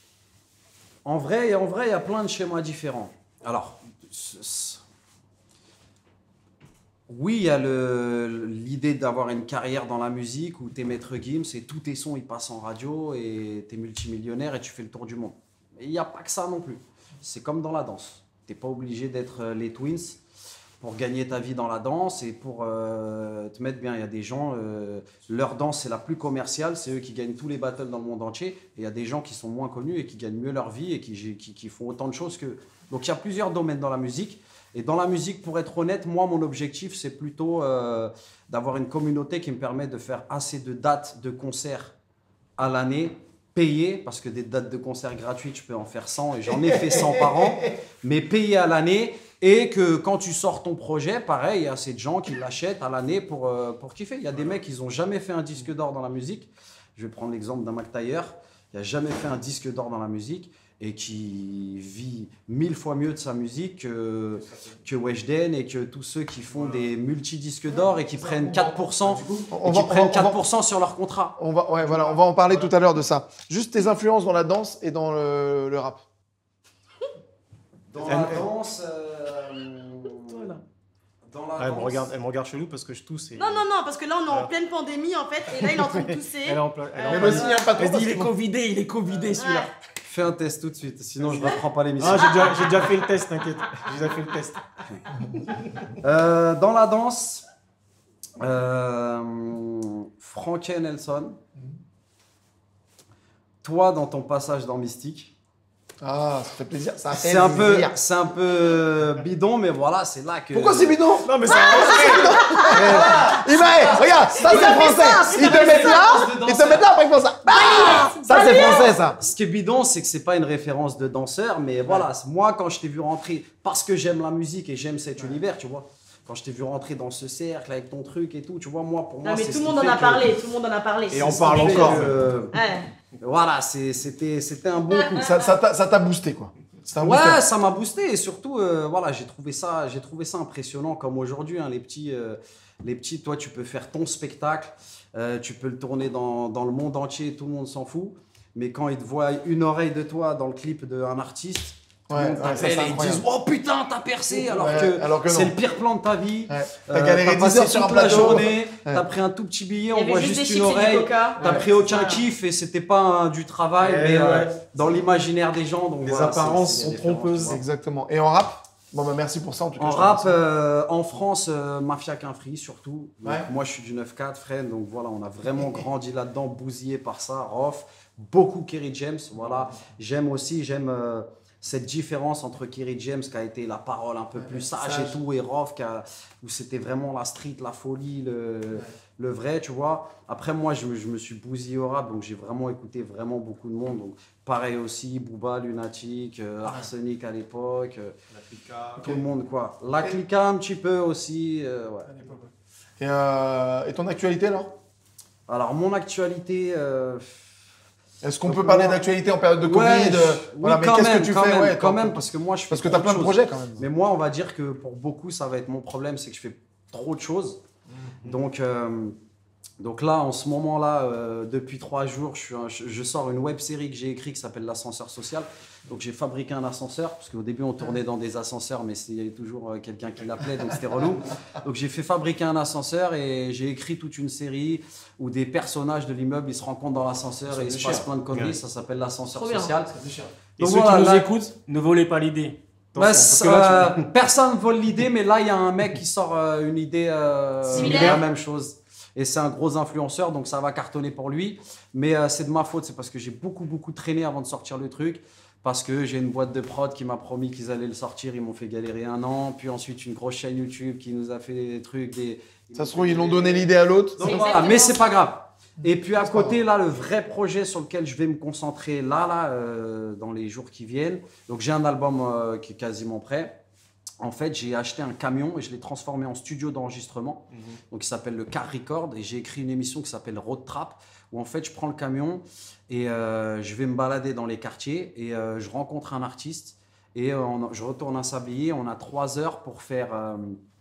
En vrai, en vrai, il y a plein de schémas différents. Alors, c- c- oui, il y a le- l'idée d'avoir une carrière dans la musique où t'es maître Gims et tous tes sons ils passent en radio et t'es multimillionnaire et tu fais le tour du monde. Mais il n'y a pas que ça non plus. C'est comme dans la danse. T'es pas obligé d'être euh, les Twins pour gagner ta vie dans la danse et pour euh, te mettre bien. Il y a des gens, euh, leur danse c'est la plus commerciale, c'est eux qui gagnent tous les battles dans le monde entier. Et il y a des gens qui sont moins connus et qui gagnent mieux leur vie et qui, qui, qui font autant de choses que... Donc il y a plusieurs domaines dans la musique. Et dans la musique, pour être honnête, moi, mon objectif, c'est plutôt euh, d'avoir une communauté qui me permet de faire assez de dates de concerts à l'année, payées, parce que des dates de concerts gratuites, je peux en faire cent, et j'en ai fait cent par an, mais payées à l'année, et que quand tu sors ton projet, pareil, il y a assez de gens qui l'achètent à l'année pour, euh, pour kiffer. Il y a des mecs, ils n'ont jamais fait un disque d'or dans la musique. Je vais prendre l'exemple d'un Mac Taylor, qui n'a jamais fait un disque d'or dans la musique, et qui vit mille fois mieux de sa musique que, que Weshden et que tous ceux qui font des multi-disques d'or et qui prennent quatre pour cent, On et va- qui prennent on va- quatre pour cent sur leur contrat. On va, ouais, voilà, on va en parler tout à l'heure de ça. Juste tes influences dans la danse et dans le, le rap. Dans Elle- la elle- danse... euh, dans la Ah, elle, me danse- regarde, elle me regarde chelou parce que je tousse. Et... Non, non, non, parce que là, on est en Voilà. pleine pandémie, en fait, et là, il est en train de tousser. Elle est en plein. elle est en Euh, Mais plein- vas-y, hein, pas trop. Elle dit, parce il est que bon. covidé, il est covidé celui-là. Fais un test tout de suite, sinon je ne reprends pas l'émission. Ah, j'ai déjà, j'ai déjà fait le test, t'inquiète. J'ai déjà fait le test. Euh, dans la danse, euh, Frankie Nelson, toi dans ton passage dans Mystique, Ah, ça fait plaisir. Ça fait c'est un, peu, plaisir. c'est un peu bidon, mais voilà, c'est là que... Pourquoi c'est bidon? Non, mais c'est Il m'a, hey, regarde, ça c'est français. Ils te mettent là, ils te mettent là, après ils font ça. Ah, ça c'est français ça. Ce qui est bidon, c'est que c'est pas une référence de danseur, mais voilà, c'est moi quand je t'ai vu rentrer, parce que j'aime la musique et j'aime cet univers, tu vois. Quand je t'ai vu rentrer dans ce cercle avec ton truc et tout, tu vois, moi pour moi Non, mais c'est tout ce le qui monde en fait a que- parlé, tout le monde en a parlé. Et on c'est parle ce qui fait encore. que- Ouais. Voilà, c'est- c'était c'était un bon coup. Ça ça t'a ça t'a boosté quoi. C'est un Ouais, booster. ça m'a boosté et surtout, euh, voilà, j'ai trouvé ça, j'ai trouvé ça impressionnant comme aujourd'hui, hein, les petits, euh, les petits, toi, tu peux faire ton spectacle, euh, tu peux le tourner dans, dans le monde entier, tout le monde s'en fout. Mais quand ils te voient une oreille de toi dans le clip d'un artiste, tout Ouais, le monde ouais, ça, t'appelle c'est et ils incroyable. disent oh putain t'as percé alors Ouais, que, alors que c'est non. le pire plan de ta vie. Ouais. Euh, T'as galéré dix passé heures sur un toute la plateau. journée, Ouais. t'as pris un tout petit billet, Il y on avait voit juste juste des une chips et du oreille. coca. T'as Ouais. pris aucun Voilà. kiff et c'était pas un- du travail, Eh mais euh, ouais. dans l'imaginaire des gens. Donc Les voilà, c'est- apparences c'est sont des références, trompeuses. tu vois. Exactement. Et en rap? Bon bah merci pour ça en tout cas. En je te rap, remercie. euh, en France, euh, Mafia qu'un free surtout. Donc, Ouais. Moi, je suis du neuf quatre, frère. Donc voilà, on a vraiment grandi là-dedans, bousillé par ça. Rof, beaucoup Kerry James. Voilà, j'aime aussi, j'aime euh, cette différence entre Kerry James qui a été la parole un peu plus sage, sage. et tout, et Rof qui a- où c'était vraiment la street, la folie, le, le vrai, tu vois. Après, moi, je, me- je me suis bousillé au rap, donc j'ai vraiment écouté vraiment beaucoup de monde. Donc pareil aussi, Booba, Lunatic, euh, Arsenic à l'époque. euh, tout le monde quoi. La Clica un petit peu aussi. euh, ouais. Et, euh, et ton actualité alors? Alors mon actualité. euh, Est-ce qu'on Donc, peut parler moi- d'actualité en période de Covid? ouais, je- euh, oui, voilà, mais quand qu'est-ce même, que tu quand fais? même, Ouais, quand toi, même, parce que moi je fais Parce que trop t'as plein de choses. projets quand même. Mais moi on va dire que pour beaucoup ça va être mon problème, c'est que je fais trop de choses. Donc euh, donc là en ce moment là depuis trois jours je, suis un- je, je sors une web série que j'ai écrite qui s'appelle l'ascenseur social. Donc j'ai fabriqué un ascenseur parce qu'au début on tournait dans des ascenseurs mais c'est- il y avait toujours euh, quelqu'un qui l'appelait donc c'était relou. Donc j'ai fait fabriquer un ascenseur et j'ai écrit toute une série où des personnages de l'immeuble ils se rencontrent dans l'ascenseur et il se passe plein de conneries. Ouais. Ça s'appelle l'ascenseur Trop bien. social. Et Donc ceux voilà, qui nous là- écoutent, ne volez pas l'idée. Bah, Attention, parce que là, tu- euh, personne vole l'idée, mais là, il y a un mec qui sort euh, une idée euh, Similaire. de la même chose. Et c'est un gros influenceur, donc ça va cartonner pour lui. Mais euh, c'est de ma faute, c'est parce que j'ai beaucoup, beaucoup traîné avant de sortir le truc. Parce que j'ai une boîte de prod qui m'a promis qu'ils allaient le sortir, ils m'ont fait galérer un an. Puis ensuite, une grosse chaîne YouTube qui nous a fait des trucs. Des... Ça se trouve, ils l'ont donné l'idée à l'autre. Donc C'est voilà, exactement mais c'est pas grave. Et puis à C'est pas côté, là, le vrai projet sur lequel je vais me concentrer là, là, euh, dans les jours qui viennent. Donc j'ai un album euh, qui est quasiment prêt. En fait, j'ai acheté un camion et je l'ai transformé en studio d'enregistrement. Donc il s'appelle le Car Record et j'ai écrit une émission qui s'appelle Road Trap où en fait je prends le camion et euh, je vais me balader dans les quartiers et euh, je rencontre un artiste et euh, on- je retourne à Sablier. On a trois heures pour faire. euh,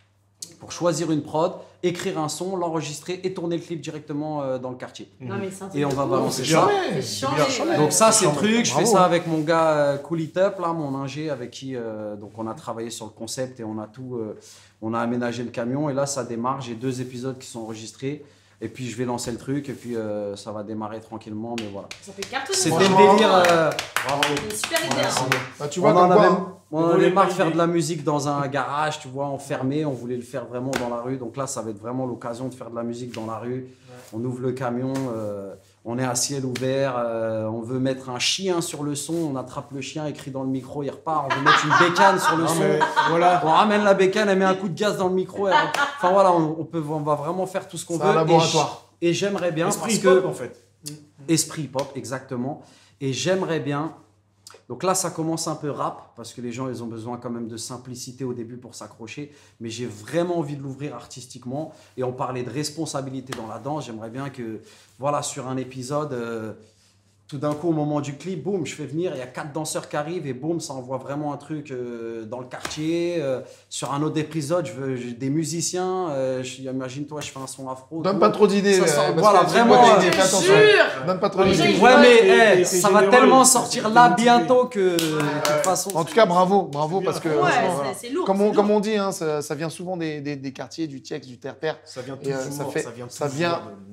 pour choisir une prod, écrire un son, l'enregistrer et tourner le clip directement euh, dans le quartier. Non, mais c'est un truc Et on de va ouf. balancer C'est ça. bien. C'est changé. Donc ça c'est le truc, je fais Bravo. ça avec mon gars euh, Cool It Up, là, mon ingé avec qui euh, donc on a travaillé sur le concept et on a tout, euh, on a aménagé le camion et là ça démarre, j'ai deux épisodes qui sont enregistrés et puis je vais lancer le truc et puis euh, ça va démarrer tranquillement mais voilà. Ça fait cartonner. C'était ça. le Franchement, délire, euh, C'est une super idée. hein. Bah, tu on vois, en comme quoi, avait, hein. on en Vous avait voulez marre de pas faire de l'idée. la musique dans un garage, tu vois, enfermé, on voulait le faire vraiment dans la rue donc là ça va être vraiment l'occasion de faire de la musique dans la rue. On ouvre le camion, euh, on est à ciel ouvert, euh, on veut mettre un chien sur le son, on attrape le chien, écrit dans le micro, il repart, on veut mettre une bécane sur le Non, son, mais voilà. on ramène la bécane, elle met un coup de gaz dans le micro, elle- enfin voilà, on, on peut, on va vraiment faire tout ce qu'on C'est veut. un laboratoire. Et, j- et j'aimerais bien, Esprit parce pop que... en fait. Esprit pop, exactement. Et j'aimerais bien... Donc là, ça commence un peu rap, parce que les gens, ils ont besoin quand même de simplicité au début pour s'accrocher. Mais j'ai vraiment envie de l'ouvrir artistiquement. Et on parlait de responsabilité dans la danse. J'aimerais bien que, voilà, sur un épisode, euh, tout d'un coup, au moment du clip, boum, je fais venir, il y a quatre danseurs qui arrivent et boum, ça envoie vraiment un truc euh, dans le quartier. Euh, sur un autre épisode, je veux j'ai des musiciens. Euh, je- Imagine-toi, je fais un son afro. Donne tout. pas trop d'idées. Ça euh, sent- parce voilà, que c'est vraiment, une bonne euh, idée, Je fais te attention. jure. Donne pas trop Les gens, d'idées. ils Ouais, Ouais, mais t'es- eh, t'es ça va généreux, tellement t'es sortir motivé. là bientôt que, de toute façon. En tout cas, bravo, bravo, parce que Ouais, franchement, voilà. c'est- c'est lourd. comme, c'est on, lourd. comme on dit, hein, ça, ça vient souvent des, des, des quartiers, du T X, du terre-terre. Ça vient Et, euh, toujours. ça fait- ça vient ça toujours vient- de-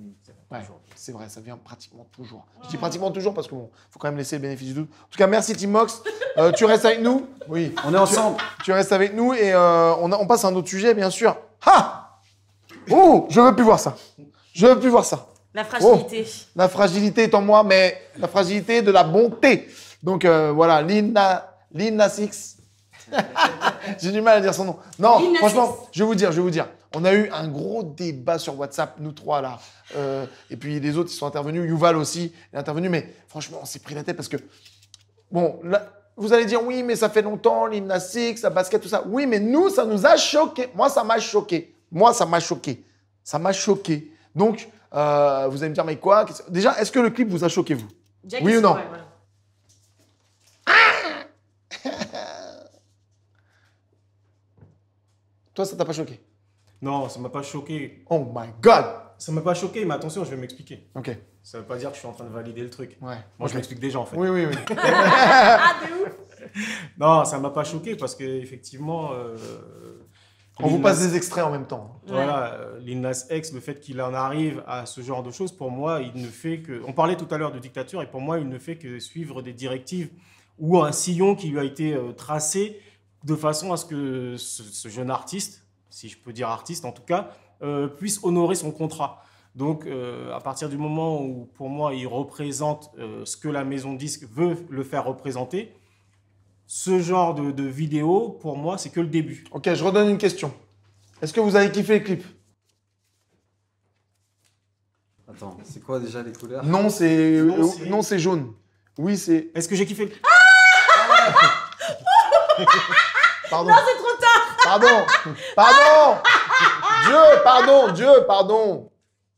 Ouais, c'est vrai, ça vient pratiquement toujours. Je dis pratiquement toujours parce qu'il faut quand même laisser le bénéfice du doute. En tout cas, merci Timox. Euh, tu restes avec nous. Oui. On est ensemble. Tu, tu restes avec nous et euh, on, a, on passe à un autre sujet, bien sûr. Ha! Oh, je veux plus voir ça. Je veux plus voir ça. La fragilité. Oh, la fragilité est en moi, mais la fragilité de la bonté. Donc euh, voilà, Lina, Lina Six. J'ai du mal à dire son nom. Non, Lina franchement, Six. je vais vous dire, je vais vous dire. On a eu un gros débat sur WhatsApp, nous trois là. Euh, et puis les autres, ils sont intervenus. Yuval aussi est intervenu. Mais franchement, on s'est pris la tête parce que, bon, là, vous allez dire, oui, mais ça fait longtemps, Lina Six, la basket, tout ça. Oui, mais nous, ça nous a choqué. Moi, ça m'a choqué. Moi, ça m'a choqué. Ça m'a choqué. Donc, euh, vous allez me dire, mais quoi? Déjà, est-ce que le clip vous a choqué, vous? Jack, Oui ou non? ouais, voilà. Toi, ça t'a pas choqué? Non, ça m'a pas choqué. Oh my God! Ça m'a pas choqué, mais attention, je vais m'expliquer. Ok. Ça veut pas dire que je suis en train de valider le truc. Ouais. Moi, Ok. je m'explique déjà, en fait. Oui, oui, oui. Ah, de ouf. Non, ça m'a pas choqué parce qu'effectivement... Euh, On vous Lil passe Nas- des extraits en même temps. Voilà, euh, Lil Nas X, le fait qu'il en arrive à ce genre de choses, pour moi, il ne fait que... On parlait tout à l'heure de dictature, et pour moi, il ne fait que suivre des directives ou un sillon qui lui a été euh, tracé de façon à ce que ce, ce jeune artiste, si je peux dire artiste en tout cas, euh, puisse honorer son contrat. Donc, euh, à partir du moment où, pour moi, il représente euh, ce que la maison disque veut le faire représenter, ce genre de, de vidéo, pour moi, c'est que le début. Ok, je redonne une question. Est-ce que vous avez kiffé le clip? Attends, c'est quoi déjà les couleurs? Non, c'est Non, euh, c'est- non, c'est jaune. Oui, c'est. Est-ce que j'ai kiffé? Pardon. Non, c'est trop tard. Pardon. Pardon. Dieu, pardon, Dieu, pardon.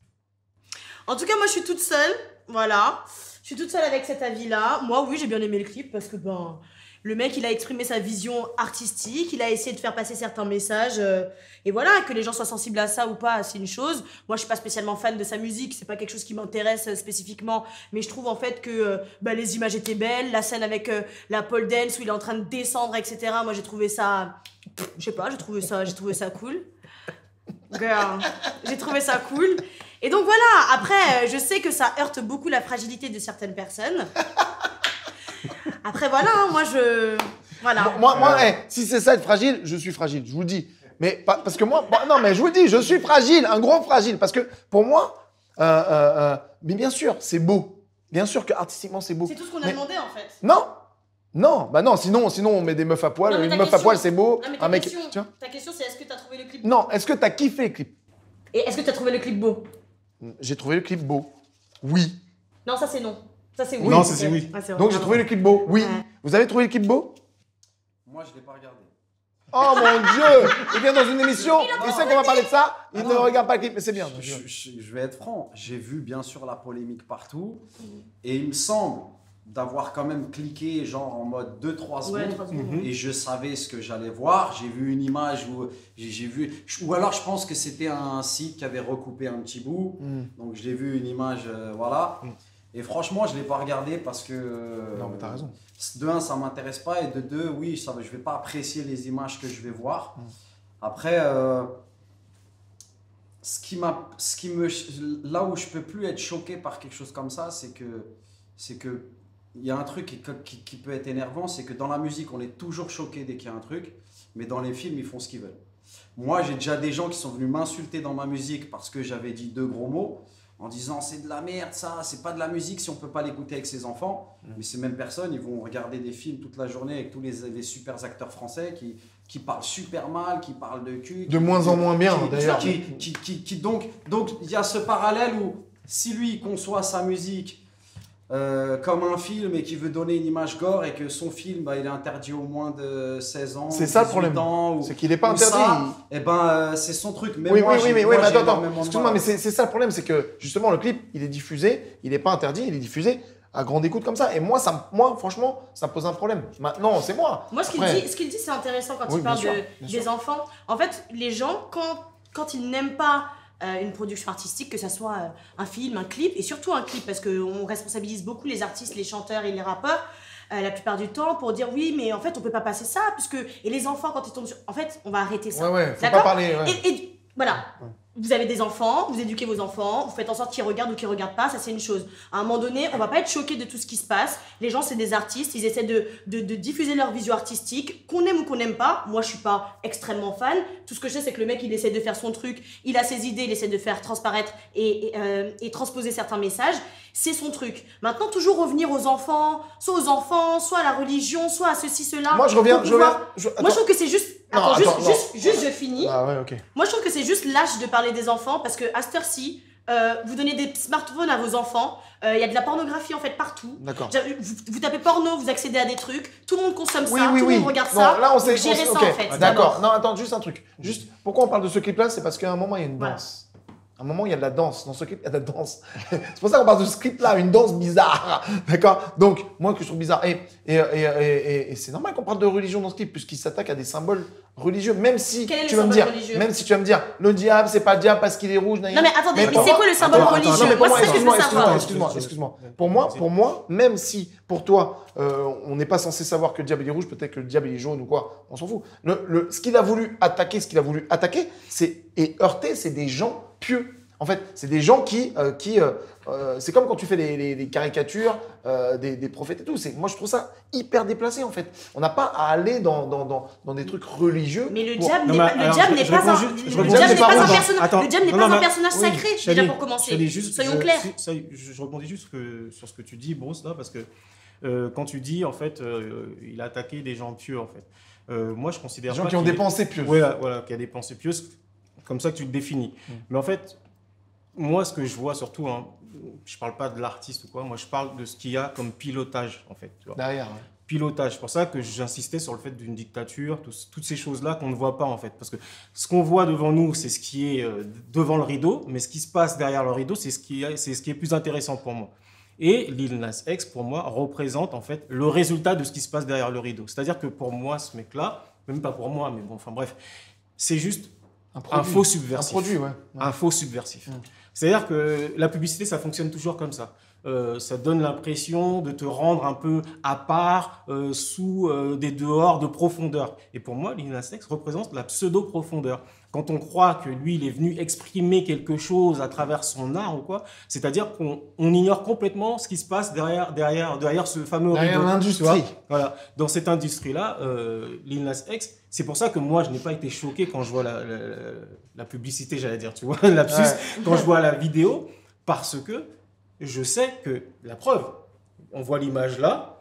En tout cas, moi, je suis toute seule. Voilà. Je suis toute seule avec cet avis-là. Moi, oui, j'ai bien aimé le clip parce que, ben, le mec, il a exprimé sa vision artistique. Il a essayé de faire passer certains messages. euh, et voilà, que les gens soient sensibles à ça ou pas, c'est une chose. Moi, je suis pas spécialement fan de sa musique. C'est pas quelque chose qui m'intéresse euh, spécifiquement. Mais je trouve, en fait, que euh, ben, les images étaient belles. La scène avec euh, la pole dance où il est en train de descendre, et cetera. Moi, j'ai trouvé ça... Je sais pas, j'ai trouvé ça, j'ai trouvé ça cool. Girl, j'ai trouvé ça cool. Et donc voilà, après, euh, je sais que ça heurte beaucoup la fragilité de certaines personnes. Après, voilà, hein, moi je. Voilà. Bon, moi, moi eh, si c'est ça être fragile, je suis fragile, je vous le dis. Mais pas- parce que moi, bon, non, mais je vous le dis, je suis fragile, un gros fragile. Parce que pour moi, euh, euh, euh, mais bien sûr, c'est beau. Bien sûr que artistiquement, c'est beau. C'est tout ce qu'on a Mais- demandé en fait. Non, non, bah non, sinon, sinon on met des meufs à poil. Non, mais Une ta meuf à question- poil, c'est beau. Non, mais ta, Un mec, question, tu vois. ta question, c'est est-ce que t'as trouvé le clip Non, est-ce que t'as kiffé le clip? Et est-ce que t'as trouvé le clip beau? J'ai trouvé le clip beau. Oui. Non, ça c'est non. Ça c'est oui. Non, ça, c'est oui. Ah, c'est vrai, Donc j'ai pardon. trouvé le clip beau. Oui. Ouais. Vous avez trouvé le clip beau? Moi, je ne l'ai pas regardé. Oh mon Dieu! Il vient dans une émission, il sait qu'on va parler de ça, il ne Non. regarde pas le clip, mais c'est bien. Je, je- je vais être franc, j'ai vu bien sûr la polémique partout et il me semble d'avoir quand même cliqué genre en mode deux trois secondes Ouais, trois secondes. Mhm. et je savais ce que j'allais voir. J'ai vu une image où j'ai j'ai vu, ou alors je pense que c'était un site qui avait recoupé un petit bout, Mm. donc je l'ai vu une image, euh, voilà. Mm. Et franchement, je ne l'ai pas regardé parce que. euh, Non, mais t'as raison. De un, ça ne m'intéresse pas, et de deux, oui, ça, je ne vais pas apprécier les images que je vais voir. Mm. Après, euh, ce qui m'a, ce qui me, là où je peux plus être choqué par quelque chose comme ça, c'est que, c'est que, il y a un truc qui, qui, qui peut être énervant, c'est que dans la musique, on est toujours choqué dès qu'il y a un truc, mais dans les films, ils font ce qu'ils veulent. Moi, j'ai déjà des gens qui sont venus m'insulter dans ma musique parce que j'avais dit deux gros mots, en disant c'est de la merde ça, c'est pas de la musique si on peut pas l'écouter avec ses enfants. Mmh. Mais ces mêmes personnes, ils vont regarder des films toute la journée avec tous les, les super acteurs français qui, qui parlent super mal, qui parlent de cul. De qui- moins en moins bien, qui- d'ailleurs. Qui, qui, qui, qui- donc, donc il y a ce parallèle où si lui il conçoit sa musique euh, comme un film et qui veut donner une image gore et que son film bah, il est interdit au moins de seize ans, C'est ça le dix-huit problème. ans, ou- C'est qu'il n'est pas ou interdit. ça, et ben euh, c'est son truc. Mais Oui, moi, oui, j'ai- oui, mais, moi, oui, mais j'ai attends, attends. énormément de Excuse-moi, mal. mais c'est c'est ça le problème, c'est que justement le clip, il est diffusé, il n'est pas interdit, il est diffusé à grande écoute comme ça. Et moi, ça, me- moi franchement, ça me pose un problème. Maintenant, c'est moi. Moi, ce qu'il Après- dit, ce qu'il dit, c'est intéressant quand Oui, il bien parle sûr, de, bien des enfants. En fait, les gens, quand, quand ils n'aiment pas euh, une production artistique, que ce soit euh, un film, un clip, et surtout un clip, parce qu'on responsabilise beaucoup les artistes, les chanteurs et les rappeurs, euh, la plupart du temps, pour dire oui, mais en fait, on peut pas passer ça, puisque... Et les enfants, quand ils tombent sur... En fait, on va arrêter ça. Ouais, ouais, faut pas D'accord parler. Ouais. Et, et- voilà. vous avez des enfants, vous éduquez vos enfants, vous faites en sorte qu'ils regardent ou qu'ils regardent pas, ça c'est une chose. À un moment donné, on va pas être choqué de tout ce qui se passe. Les gens, c'est des artistes, ils essaient de, de, de diffuser leur vision artistique, qu'on aime ou qu'on n'aime pas. Moi, je suis pas extrêmement fan. Tout ce que je sais, c'est que le mec, il essaie de faire son truc, il a ses idées, il essaie de faire transparaître et, et, euh, et transposer certains messages. C'est son truc. Maintenant, toujours revenir aux enfants, soit aux enfants, soit à la religion, soit à ceci, cela. Moi, je reviens. pour Je pouvoir- reviens je- Moi, attends. je trouve que c'est juste... Non, Attends, attends, juste, non. juste, juste, je finis. Ah ouais, ok. Moi, je trouve que c'est juste lâche de parler des enfants parce que à cette heure-ci, euh, vous donnez des smartphones à vos enfants, il y a de la pornographie en fait partout. D'accord. Vous, vous tapez porno, vous accédez à des trucs, tout le monde consomme Oui, ça, oui, tout oui. le monde regarde Non, ça. là, on sait. Donc, gérez on- ça ok. en fait. D'accord. d'abord. Non, attends, juste un truc. Juste, pourquoi on parle de ce clip-là? C'est parce qu'à un moment, il y a une Voilà. danse. À un moment, il y a de la danse. Dans ce clip, il y a de la danse. C'est pour ça qu'on parle de ce clip-là, une danse bizarre. D'accord? Donc, moi, que je trouve bizarre. Et, et, et, et, et- et c'est normal qu'on parle de religion dans ce clip, puisqu'il s'attaque à des symboles religieux. Même si Quel est le tu vas me symbole dire, religieux même si tu vas me dire, le diable, c'est pas le diable parce qu'il est rouge. Non mais attendez, mais, pour c'est moi- quoi le symbole Attends, attends, religieux non, mais pour Moi, moi, c'est ça que je veux excuse-moi, savoir. excuse-moi, excuse-moi, excuse-moi. Pour moi, pour moi, même si pour toi, euh, on n'est pas censé savoir que le diable il est rouge, peut-être que le diable il est jaune ou quoi, on s'en fout. Le, le- ce qu'il a voulu attaquer, ce qu'il a voulu attaquer, c'est et heurter, c'est des gens pieux. En fait, c'est des gens qui, euh, qui euh, euh, c'est comme quand tu fais les, les- les caricatures euh, des, des prophètes et tout. C'est, moi, je trouve ça hyper déplacé en fait. On n'a pas à aller dans, dans, dans, dans des trucs religieux. Mais le pour- diable Non, n'est mais pas, le alors, diable je- n'est je pas réponds un, juste- je le réponds diable juste n'est pas pas un rouge. personnage, Attends, le diable n'est non, pas non, un mais- personnage oui, sacré, déjà Chali, pour commencer. Chali, juste, Soyons je, clairs. si- ça, je, je rebondis juste que, sur ce que tu dis, Bruce, là, parce que euh, quand tu dis, en fait, euh, il a attaqué des gens pieux, en fait. Euh, moi, je considère Des gens pas qui ont qu'il- des pensées pieuses. Voilà, voilà, qui a des pensées pieuses, comme ça que tu le définis. Mais en fait, moi, ce que je vois surtout, hein, je parle pas de l'artiste ou quoi, moi, je parle de ce qu'il y a comme pilotage, en fait. Tu vois. Derrière. ouais. Pilotage. C'est pour ça que j'insistais sur le fait d'une dictature, tous- toutes ces choses-là qu'on ne voit pas en fait. Parce que ce qu'on voit devant nous, c'est ce qui est euh, devant le rideau, mais ce qui se passe derrière le rideau, c'est ce qui est, c'est ce qui est plus intéressant pour moi. Et Lil Nas X, pour moi, représente en fait le résultat de ce qui se passe derrière le rideau. C'est-à-dire que pour moi, ce mec-là, même pas pour moi, mais bon, enfin bref, c'est juste Un, un produit. faux Un subversif. produit, ouais. Ouais. Un faux subversif. Mm. C'est-à-dire que la publicité, ça fonctionne toujours comme ça. Euh, ça donne l'impression de te rendre un peu à part, euh, sous euh, des dehors de profondeur. Et pour moi, Lil Nas X représente la pseudo-profondeur. Quand on croit que lui, il est venu exprimer quelque chose à travers son art ou quoi, c'est-à-dire qu'on on ignore complètement ce qui se passe derrière, derrière, derrière ce fameux Derrière rideau. l'industrie. Tu vois. Voilà. Dans cette industrie-là, euh, Lil Nas X, c'est pour ça que moi, je n'ai pas été choqué quand je vois la, la, la publicité, j'allais dire, tu vois, lapsus, Ouais. quand je vois la vidéo, parce que je sais que, la preuve, on voit l'image là,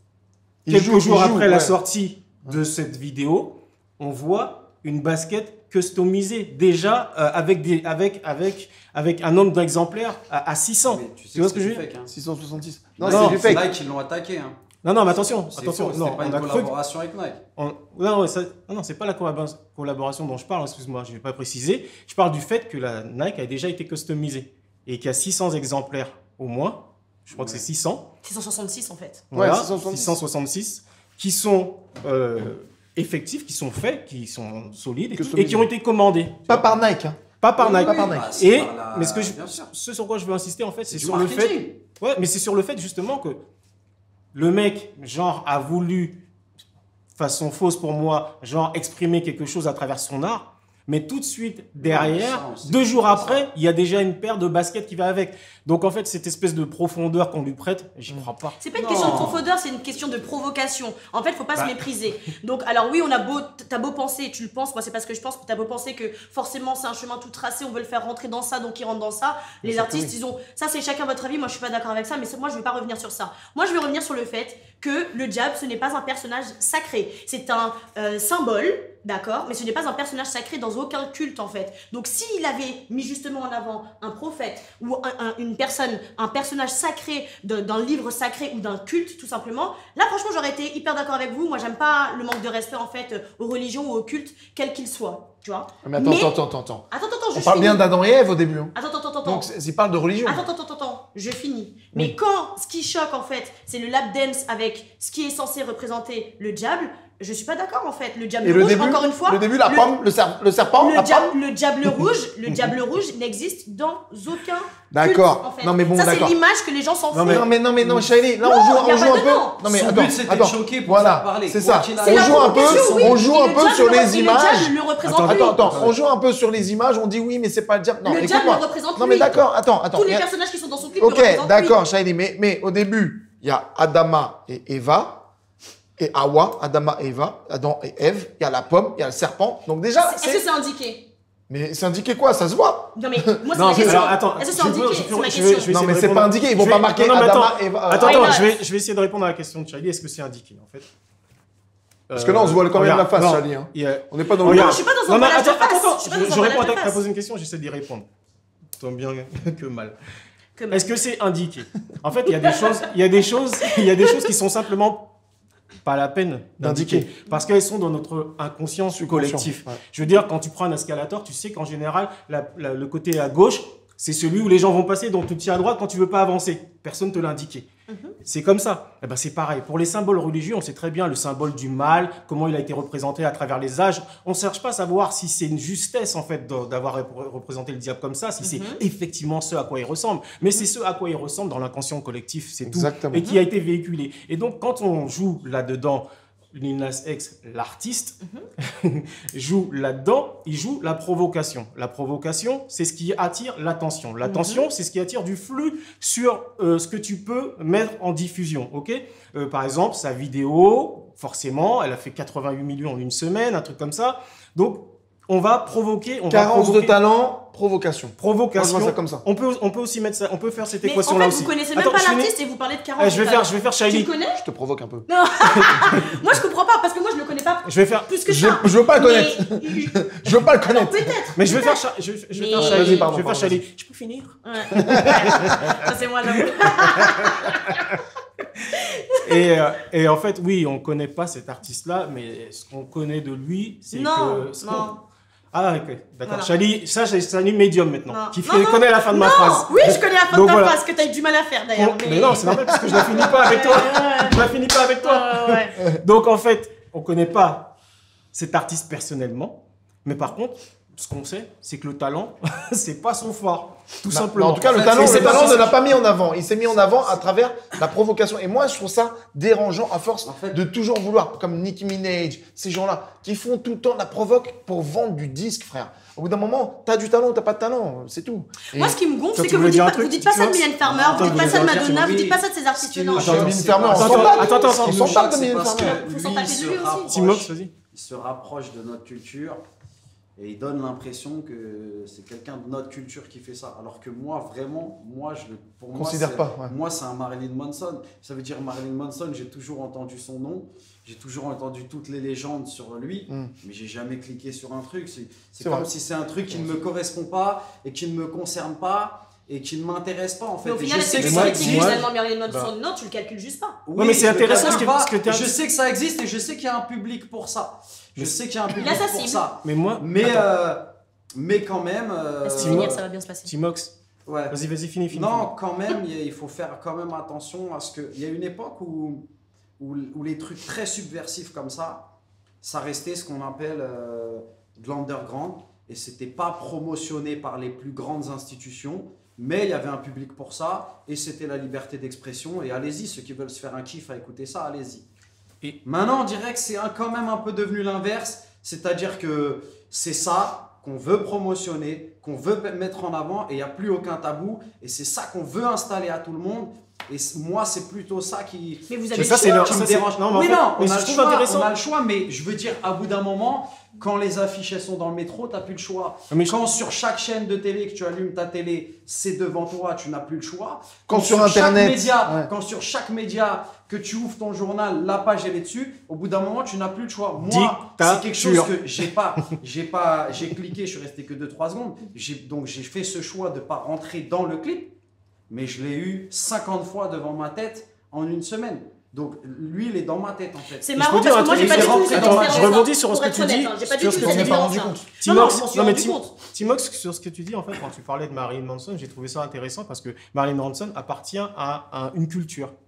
Il quelques joue, jours il joue, après la ouais. sortie de cette vidéo, on voit une basket customisée, déjà euh, avec, des, avec, avec, avec un nombre d'exemplaires à, à six cents. Mais tu sais Tu vois que ce que c'est je du veux dire fake, hein. six cent soixante-six. Non, Nike, c'est du fake. Nike, ils l'ont attaqué. Hein. Non, non, mais attention, C'est attention, faux, non, c'était pas on une a cru que- collaboration avec Nike. On- Non, ouais, ça- non, non, c'est pas la collab- collaboration dont je parle, excuse-moi, je ne vais pas préciser. Je parle du fait que la Nike a déjà été customisée et qu'il y a six cents exemplaires au moins. Je crois que c'est six cents. six cent soixante-six en fait. Voilà, six cent soixante-six. six cent soixante-six qui sont euh, effectifs, qui sont faits, qui sont solides et, tout, Customisés. et qui ont été commandés. Pas par Nike. Hein. Pas par Nike. Pas par Nike. Bah, c'est Et, par la- mais ce, que je, bien sûr. ce sur quoi je veux insister, en fait, c'est du sur le fait. marketing. Ouais, mais c'est sur le fait justement que le mec, genre, a voulu, façon fausse pour moi, genre, exprimer quelque chose à travers son art. Mais tout de suite derrière, ça, on sait deux que jours c'est après, ça. il y a déjà une paire de baskets qui va avec. Donc en fait, cette espèce de profondeur qu'on lui prête, j'y Mm. crois pas. C'est pas une Non. question de profondeur, c'est une question de provocation. En fait, faut pas Bah. se mépriser. Donc, alors oui, on a beau, t'as beau penser, tu le penses, moi c'est pas ce que je pense, t'as beau penser que forcément c'est un chemin tout tracé, on veut le faire rentrer dans ça, donc il rentre dans ça. Les sûr que artistes, oui. ils ont, ça c'est chacun votre avis, moi je suis pas d'accord avec ça, mais c'est- moi je vais pas revenir sur ça. Moi je vais revenir sur le fait que le diable, ce n'est pas un personnage sacré. C'est un euh, symbole, d'accord, mais ce n'est pas un personnage sacré dans aucun culte en fait. Donc s'il avait mis justement en avant un prophète ou un- un- une personne, un personnage sacré d'un d'un livre sacré ou d'un culte tout simplement, là franchement j'aurais été hyper d'accord avec vous. Moi j'aime pas le manque de respect en fait euh, aux religions ou aux cultes, quels qu'ils soient, tu vois. Mais attends, Mais- attends, attends, attends. Attends, attends, On je parle finis. bien d'Adam et Ève au début. Hein. Attends, attends, attends, attends. Donc, c'est- il parle de religion. Attends, attends, attends, attends, je finis. Mais quand ce qui choque en fait, c'est le lap dance avec ce qui est censé représenter le diable, Je suis pas d'accord en fait. Le diable Et le rouge, début, encore une fois. le début, la le- pomme, le, ser- le serpent, Le, la dia- pomme. le diable rouge, le diable rouge n'existe dans aucun. D'accord. culte, en fait. Non, mais bon, ça c'est d'accord. l'image que les gens s'en foutent. Non mais non mais non mais non, Shaili, là Non, on joue, y a on pas joue un de peu. non. Non mais Son attends, but, c'était de attends. choquer pour Voilà, faire parler, c'est quoi ça. qu'il On C'est la joue un peu, provocation, oui. on joue Et un le peu diable sur le- les et le images. diable le représente Attends, lui. attends, attends, on joue un peu sur les images, on dit oui mais c'est pas le diable. Non, Le diable écoute-moi. le représente Non mais lui. d'accord, attends, attends. Tous les Il y a- personnages qui sont dans son clip le Ok, représentent d'accord, lui. Shaili, mais mais au début, il y a Adama et Eva. Et Hawa, Adama et Eva, Adam et Ève, il y a la pomme, il y a le serpent. Donc déjà, Est-ce que c'est... c'est indiqué? Mais c'est indiqué quoi? Ça se voit. Non mais moi c'est Non, ma question. alors, attends, Est-ce que c'est je indiqué? peux- je C'est peux- ma je question. vais- je vais Non, essayer mais de c'est pas répondre. indiqué, ils vont Je pas vais- marquer non, non, mais Adama attends. et Eva. Attends, Why attends, not? je vais, je vais essayer de répondre à la question de Charlie. Est-ce que c'est indiqué en fait? Parce que là, on se voit quand même regarde, la face, non, Charlie. hein. il y a- On n'est pas dans le... Regarde. je suis pas dans un Non, non, voyage de attends, face. attends, Je suis pas je, dans un je réponds à voyage ta, de t'as face. posé une question, j'essaie d'y répondre. Tant bien que mal. Que mal. Est-ce que c'est indiqué? En fait, il y a des choses, il y a des choses, il y a des choses qui sont simplement pas la peine d'indiquer D'indiquer. parce qu'elles sont dans notre inconscient collectif. ouais. Je veux dire, quand tu prends un escalator, tu sais qu'en général, la- la- le côté à gauche, c'est celui où les gens vont passer, donc tu tiens à droite quand tu veux pas avancer. Personne te l'a indiqué. C'est comme ça. Eh ben, c'est pareil. Pour les symboles religieux, on sait très bien le symbole du mal, comment il a été représenté à travers les âges. On ne cherche pas à savoir si c'est une justesse en fait de- d'avoir rep- représenté le diable comme ça, si c'est effectivement ce à quoi il ressemble. Mais c'est ce à quoi il ressemble dans l'inconscient collectif, c'est tout. Exactement. Et qui a été véhiculé. Et donc, quand on joue là-dedans, Lil Nas X, l'artiste, joue là-dedans, il joue la provocation. La provocation, c'est ce qui attire l'attention. L'attention, c'est ce qui attire du flux sur euh, ce que tu peux mettre en diffusion. Ok Euh, par exemple, sa vidéo, forcément, elle a fait quatre-vingt-huit millions en une semaine, un truc comme ça. Donc, on va provoquer... On va Carence de provoquer- talent, provocation. Provocation. Moi, je vois ça comme ça. On peut, on peut aussi mettre ça, on peut faire cette Mais en équation-là fait, aussi. vous connaissez même Attends, pas je finis. l'artiste et vous parlez de quarante. Eh, je vais faire, je vais faire Tu Shiny. le connais? Je te provoque un peu. Non. Moi, je comprends pas parce que moi, je le connais pas Je vais faire, plus que Je, ça. je veux pas le connaître. Mais- Je veux pas le Alors, connaître. peut-être. mais je vais faire, Cha- je, vais- je vais Mais- faire Vas-y, Shiny. pardon, Je vais faire pardon, Shiny. Je peux finir? Ouais. Ça, c'est moi, j'avoue. Et, euh, et en fait, oui, on connaît pas cet artiste-là, mais ce qu'on connaît de lui, c'est Non, que. ce non. qu'on- Ah, ok, d'accord. Voilà. Shally, ça, c'est Shally médium maintenant, Non. qui Non, fait- non. connaît la fin de ma Non, phrase. oui, je connais la fin Donc de ta voilà. phrase que t'as eu du mal à faire d'ailleurs. On- mais... non, c'est normal parce que je la finis pas avec toi. Ouais, Je la finis pas avec toi. ouais, ouais. Donc en fait, on connaît pas cet artiste personnellement, mais par contre, ce qu'on sait, c'est que le talent, c'est pas son fort, tout Bah, simplement. en tout cas, le En fait, talent, c'est le pas talent ça. ne l'a pas mis en avant. Il s'est mis en avant à travers la provocation. Et moi, je trouve ça dérangeant à force En fait- de toujours vouloir, comme Nicki Minaj, ces gens-là, qui font tout le temps de la provoque pour vendre du disque, frère. Au bout d'un moment, t'as du talent ou t'as pas de talent, c'est tout. Et Moi, ce qui me gonfle, Toi, c'est tu que vous voulais dites dire un pas, truc, vous dites tu pas ça de vois Mylène Farmer, Attends, vous dites vous pas ça de voulez dire, Madonna, vous oui. dites pas ça de ces artistes. Ce qui Non. nous Attends, choque, Mylène c'est Farmer, pas- on s'en Attends, bat. attends, attends, Ce qui on nous s'en choque, parle de c'est Mylène parce Farmer. que Faut s'en lui, taper il se de lui aussi. rapproche- Timox, vas-y. Il se rapproche de notre culture et il donne l'impression que c'est quelqu'un de notre culture qui fait ça. Alors que moi, vraiment, moi, je le pour moi, Considère c'est- pas, ouais. Moi, c'est un Marilyn Manson. Ça veut dire Marilyn Manson, j'ai toujours entendu son nom, j'ai toujours entendu toutes les légendes sur lui, Mm. mais j'ai jamais cliqué sur un truc. C'est c'est C'est comme vrai. si c'est un truc qui ne me correspond pas et qui ne me concerne pas et qui ne m'intéresse pas en fait. Mais au Et final, je est-ce sais que que tu ça critiques existe. finalement Marilyn Manson? Non, tu le calcules juste pas. Oui, Ouais, mais c'est je le intéressant calcule parce pas. que t'es un- Je sais que ça existe et je sais qu'il y a un public pour ça. Je Mais sais qu'il y a un public a sa pour cible. ça. Mais moi, Mais, attends, euh, mais quand même. euh, Laisse-le Timo- finir, ça va bien se passer. Timox, ouais. vas-y, vas-y, finis, finis. Non, quand même, il y a- il faut faire quand même attention à ce que. Il y a une époque où, où, où les trucs très subversifs comme ça, ça restait ce qu'on appelle euh, de l'underground et c'était pas promotionné par les plus grandes institutions. Mais il y avait un public pour ça et c'était la liberté d'expression. Et allez-y, ceux qui veulent se faire un kiff à écouter ça, allez-y. Et- Maintenant, on dirait que c'est un- quand même un peu devenu l'inverse. C'est-à-dire que c'est ça qu'on veut promotionner, qu'on veut mettre en avant et il n'y a plus aucun tabou. Et c'est ça qu'on veut installer à tout le monde. Et c- moi, c'est plutôt ça qui, Mais vous Mais avez ça, le c'est choix. leur- qui ça, me c'est- dérange. non, mais en oui, fait- non, mais on je a, le trouve choix, intéressant. on a le choix, mais je veux dire, à bout d'un moment, quand les affiches elles sont dans le métro, tu n'as plus le choix. Mais je- Quand sur chaque chaîne de télé que tu allumes ta télé, c'est devant toi, tu n'as plus le choix. Quand sur chaque Internet, média, ouais. quand sur chaque média que tu ouvres ton journal, la page elle est dessus, au bout d'un moment, tu n'as plus le choix. Moi, c'est quelque chose Dictature. que j'ai pas, j'ai pas, j'ai cliqué, je suis resté que deux trois secondes. J'ai- Donc j'ai fait ce choix de pas rentrer dans le clip, mais je l'ai eu cinquante fois devant ma tête en une semaine. Donc lui, il est dans ma tête en fait. C'est Et je marrant peux dire parce un que moi truc, j'ai pas il du est tout eu rentré cette dans- expérience. je rebondis sur ce Pour que être tu honnête, dis, hein, j'ai pas sur du ce tout qu'on cette n'est pas rendu expérience. compte. Non, non, Timox, je m'en suis non, mais rendu Tim- compte. Timox, sur ce que tu dis, en fait, quand tu parlais de Marilyn Manson, j'ai trouvé ça intéressant parce que Marilyn Manson appartient à, à une culture.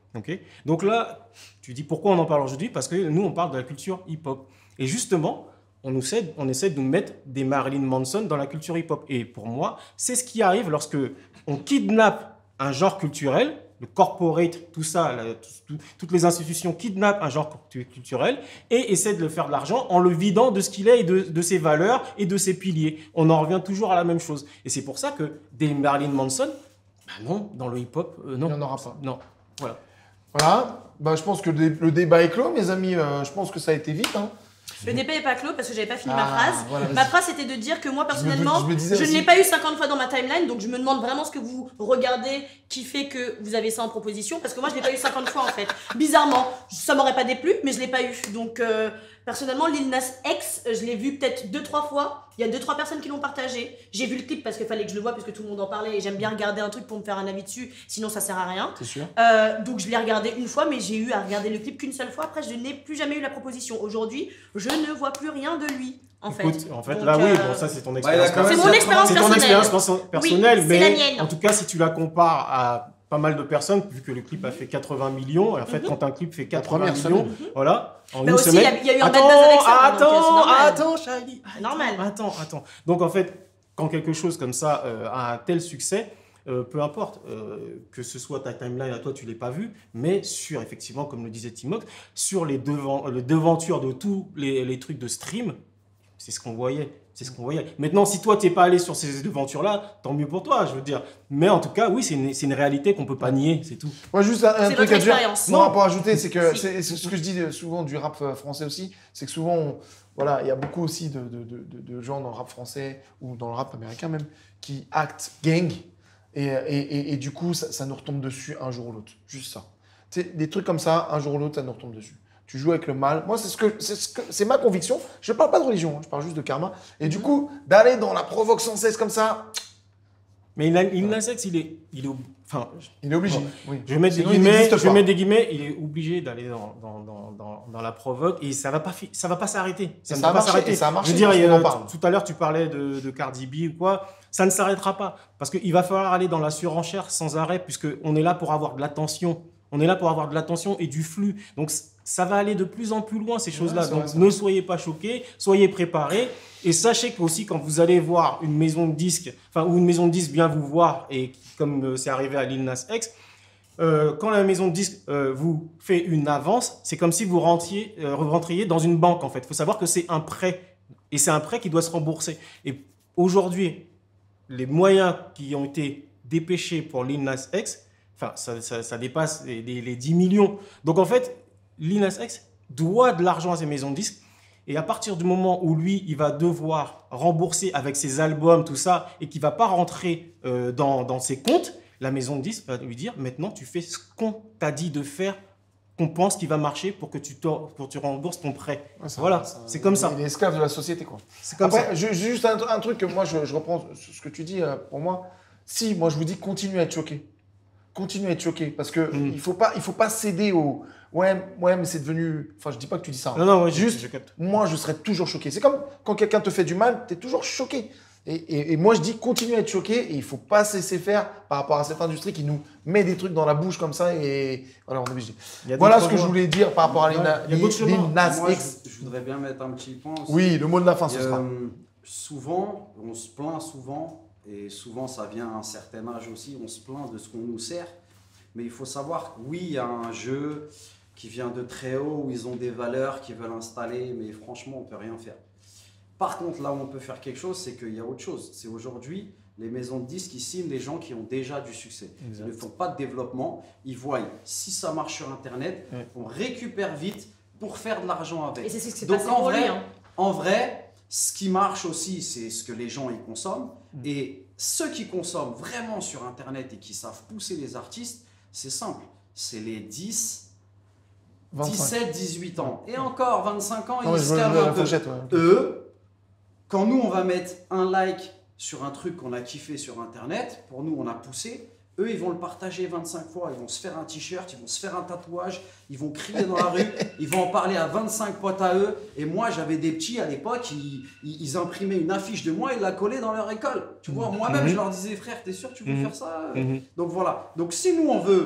Okay, donc là, tu dis pourquoi on en parle aujourd'hui? Parce que nous, on parle de la culture hip-hop. Et justement, on, nous essaie, on essaie de mettre des Marilyn Manson dans la culture hip-hop. Et pour moi, c'est ce qui arrive lorsque on kidnappe un genre culturel, le corporate, tout ça, la, tout, tout, toutes les institutions kidnappent un genre culturel et essaient de le faire de l'argent en le vidant de ce qu'il est et de, de ses valeurs et de ses piliers. On en revient toujours à la même chose. Et c'est pour ça que des Marilyn Manson, bah non, dans le hip-hop, euh, non. Il n'y en aura pas. Non, voilà. Voilà, bah, je pense que le, le débat est clos, mes amis. Euh, je pense que ça a été vite. Hein. Le débat n'est pas clos parce que j'avais pas fini Ah, ma phrase. voilà, ma vas-y. phrase c'était de dire que moi Je me personnellement, doute- je me disais je ne aussi. l'ai pas eu cinquante fois dans ma timeline, donc je me demande vraiment ce que vous regardez qui fait que vous avez ça en proposition, parce que moi je l'ai pas eu cinquante fois en fait. Bizarrement, ça m'aurait pas déplu, mais je l'ai pas eu. Donc euh, personnellement, Lil Nas X, je l'ai vu peut-être deux trois fois. Il y a deux trois personnes qui l'ont partagé. J'ai vu le clip parce qu'il fallait que je le voie, parce que tout le monde en parlait et j'aime bien regarder un truc pour me faire un avis dessus, sinon ça sert à rien. C'est sûr. Euh, donc je l'ai regardé une fois, mais j'ai eu à regarder le clip qu'une seule fois. Après, je n'ai plus jamais eu la proposition. Aujourd'hui, je ne vois plus rien de lui, en fait. Écoute, en fait, Donc, là, oui, euh, bon, ça, c'est ton Bah, expérience. il a quand même- C'est mon expérience C'est ton personnelle. expérience perso- personnelle, c'est mais la mienne. en tout cas, si tu la compares à pas mal de personnes, vu que le clip a fait quatre-vingts millions, et en fait, Mhm. quand un clip fait La quatre-vingts première millions, semaine. voilà, en Mais une aussi, semaine. il y a- il y a eu un attends, bad buzz avec ça, donc, attends, euh, c'est normal. attends, Charlie, attends, Normal. Attends, attends. Donc, en fait, quand quelque chose comme ça euh, a un tel succès, euh, peu importe, euh, que ce soit ta timeline à toi, tu ne l'as pas vu, mais sur, effectivement, comme le disait Timox, sur les, devant, les devantures de tous les, les trucs de stream, c'est ce qu'on voyait. C'est ce qu'on voyait. Maintenant, si toi, tu n'es pas allé sur ces devantures-là, tant mieux pour toi, je veux dire. Mais en tout cas, oui, c'est une, c'est une réalité qu'on ne peut pas nier, c'est tout. Moi, juste un, un C'est truc votre à dire. expérience. Mon Non. rapport à ajouter, c'est que Si. c'est c'est ce que je dis souvent du rap euh, français aussi, c'est que souvent, on- voilà, il y a beaucoup aussi de, de, de, de- de gens dans le rap français ou dans le rap américain même qui actent gang et, et, et, et du coup, ça, ça nous retombe dessus un jour ou l'autre. Juste ça. Tu sais, des trucs comme ça, un jour ou l'autre, ça nous retombe dessus. Tu joues avec le mal. Moi, c'est ce que c'est ce que c'est ma conviction. Je parle pas de religion, hein, je parle juste de karma. Et du coup, d'aller dans la provoque sans cesse comme ça, Mais il a, il a sexe, il est, il est, enfin, il est obligé. Bon. Oui. je vais mettre des Sinon, il guillemets, n'existe je vais pas. mettre des guillemets, il est obligé d'aller dans, dans, dans, dans, dans la provoque et ça va pas, fi- ça va pas s'arrêter. Ça Et ne ça va a pas marché, s'arrêter. et ça a marché, Je veux dire, parce il y a- qu'on en parle. tout à l'heure, tu parlais de, de Cardi B ou quoi. Ça ne s'arrêtera pas parce qu'il va falloir aller dans la surenchère sans arrêt puisque on est là pour avoir de l'attention. On est là pour avoir de l'attention et du flux. Donc, c- ça va aller de plus en plus loin, ces choses-là. c'est Donc, vrai, c'est ne vrai. soyez pas choqués, soyez préparés. Et sachez qu'aussi, quand vous allez voir une maison de disques, enfin, ou une maison de disques vient vous voir, et comme euh, c'est arrivé à Lil Nas X, euh, quand la maison de disques euh, vous fait une avance, c'est comme si vous rentriez, euh, rentriez dans une banque, en fait. Il faut savoir que c'est un prêt. Et c'est un prêt qui doit se rembourser. Et aujourd'hui, les moyens qui ont été dépêchés pour Lil Nas X, enfin, ça, ça- ça dépasse les, les- les dix millions. Donc, en fait, Lil Nas X doit de l'argent à ces maisons de disques. Et à partir du moment où lui, il va devoir rembourser avec ses albums, tout ça, et qu'il ne va pas rentrer euh, dans, dans ses comptes, la maison de disques va lui dire, maintenant, tu fais ce qu'on t'a dit de faire, qu'on pense qu'il va marcher pour que tu, pour que tu rembourses ton prêt. Ouais, ça- Voilà, ça- c'est comme ça. Il est esclave de la société, quoi. C'est comme Après, ça. ju- juste un, un truc que moi, je, je reprends sur ce que tu dis, euh, pour moi. Si, moi, je vous dis, continuez à être choqué. Continuez à être choqué. Parce que Mm. il faut pas, il faut pas céder au. Ouais, ouais, mais c'est devenu. Enfin, je dis pas que tu dis ça. hein. Non, non, ouais, je- juste, je capte. moi, je serais toujours choqué. C'est comme quand quelqu'un te fait du mal, tu es toujours choqué. Et, et- et moi, je dis, continuez à être choqué et il faut pas se laisser faire par rapport à cette industrie qui nous met des trucs dans la bouche comme ça. Et voilà, on est obligé. Il y a Voilà d'autres ce que je voies. voulais dire par rapport à Ouais, Lina- il y a d'autres Lil chemins. Nas Moi, X. je, je voudrais bien mettre un petit point. aussi. Oui, le mot de la fin, ce Et, sera. euh, souvent, on se plaint souvent, et souvent ça vient à un certain âge aussi, on se plaint de ce qu'on nous sert. Mais il faut savoir que oui, il y a un jeu qui vient de très haut, où ils ont des valeurs qu'ils veulent installer, mais franchement, on ne peut rien faire. Par contre, là où on peut faire quelque chose, c'est qu'il y a autre chose. C'est aujourd'hui, les maisons de disques qui signent des gens qui ont déjà du succès. Exact. Ils ne font pas de développement, ils voient si ça marche sur Internet, Ouais. on récupère vite pour faire de l'argent avec. Et c'est ce qui s'est Donc, passé en pour vrai, lui. Hein. En vrai, ce qui marche aussi, c'est ce que les gens y consomment. Mm. Et ceux qui consomment vraiment sur Internet et qui savent pousser les artistes, c'est simple. C'est les dix, vingt-cinq. dix-sept, dix-huit ans. Et encore, vingt-cinq ans, Non, mais ils je se veux- calment la un peu. fourchette, ouais. Eux, quand nous, on va mettre un like sur un truc qu'on a kiffé sur Internet, pour nous, on a poussé, eux, ils vont le partager vingt-cinq fois, ils vont se faire un t-shirt, ils vont se faire un tatouage, ils vont crier dans la rue, ils vont en parler à vingt-cinq potes à eux. Et moi, j'avais des petits à l'époque, ils, ils, ils imprimaient une affiche de moi et la collaient dans leur école. Tu vois, moi-même, Mhm. je leur disais, frère, t'es sûr que tu veux Mhm. faire ça? Mhm. Donc voilà. Donc si nous, on veut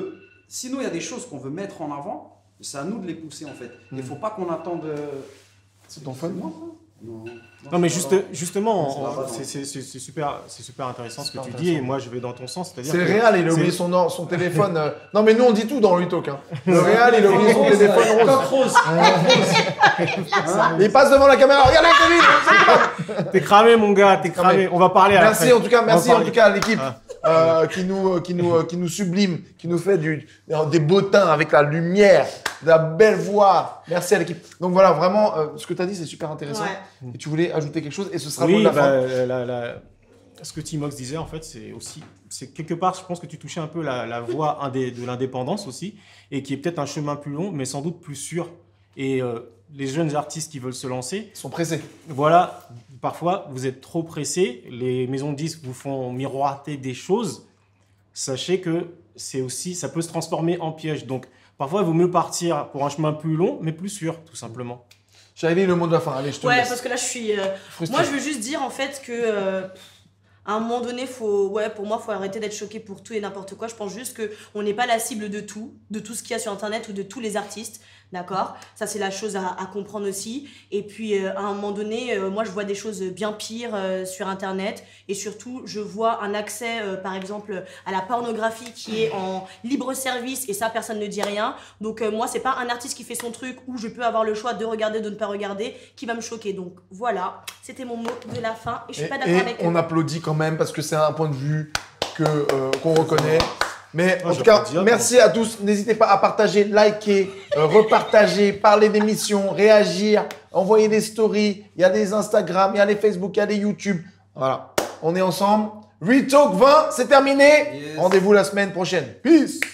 sinon, il y a des choses qu'on veut mettre en avant, c'est à nous de les pousser en fait. Il ne faut pas qu'on attende. C'est ton phone, moi? Non. Non, mais juste, justement, C'est là-bas, c'est c'est- c'est- c'est super, c'est super intéressant ce que Super tu dis, et intéressant. moi je vais dans ton sens. C'est le Real, il a c'est- oublié son, or- son téléphone. euh. Non, mais nous, on dit tout dans le Talk. Hein. Le Real, il a oublié son téléphone rose. rose. Il passe devant la caméra. Regardez, Kevin. T'es cramé, mon gars, t'es Non, cramé. mais- On va parler après. Merci en tout cas, On va merci en parler. tout cas à l'équipe Ah. euh, qui nous, qui nous, qui nous sublime, qui nous fait du, des beaux teints avec la lumière, de la belle voix. Merci à l'équipe. Donc voilà, vraiment, euh, ce que tu as dit, c'est super intéressant. Ouais. Et tu voulais ajouter quelque chose et ce sera le mot Oui, de la bah, fin. la- la- ce que Timox disait, en fait, c'est aussi, c'est quelque part, je pense que tu touchais un peu la, la voie indé- de l'indépendance aussi, et qui est peut-être un chemin plus long, mais sans doute plus sûr. Et euh, les jeunes artistes qui veulent se lancer, Ils sont pressés. voilà, parfois vous êtes trop pressés, les maisons de disques vous font miroiter des choses. Sachez que c'est aussi, ça peut se transformer en piège. Donc, parfois, il vaut mieux partir pour un chemin plus long, mais plus sûr, tout simplement. J'avais le mot de la fin. Allez, je te Ouais, laisse. parce que là, je suis. euh, Frustré. Moi, je veux juste dire en fait que. euh, À un moment donné, faut, ouais, pour moi, il faut arrêter d'être choqué pour tout et n'importe quoi. Je pense juste qu'on n'est pas la cible de tout, de tout ce qu'il y a sur Internet ou de tous les artistes. D'accord? Ça, c'est la chose à, à comprendre aussi. Et puis, euh, à un moment donné, euh, moi, je vois des choses bien pires euh, sur Internet. Et surtout, je vois un accès, euh, par exemple, à la pornographie qui est en libre service. Et ça, personne ne dit rien. Donc, euh, moi, c'est pas un artiste qui fait son truc où je peux avoir le choix de regarder, de ne pas regarder, qui va me choquer. Donc, voilà. C'était mon mot de la fin. Et je suis Et, pas d'accord et avec on eux. applaudit quand même parce que c'est un point de vue que euh, qu'on reconnaît. Mais Moi, en tout cas, j'applaudis, merci à tous. N'hésitez pas à partager, liker, euh, repartager, parler d'émissions, réagir, envoyer des stories. Il y a des Instagram, il y a les Facebook, il y a des YouTube. Voilà, on est ensemble. Retalk vingt, c'est terminé. Yes. Rendez-vous la semaine prochaine. Peace.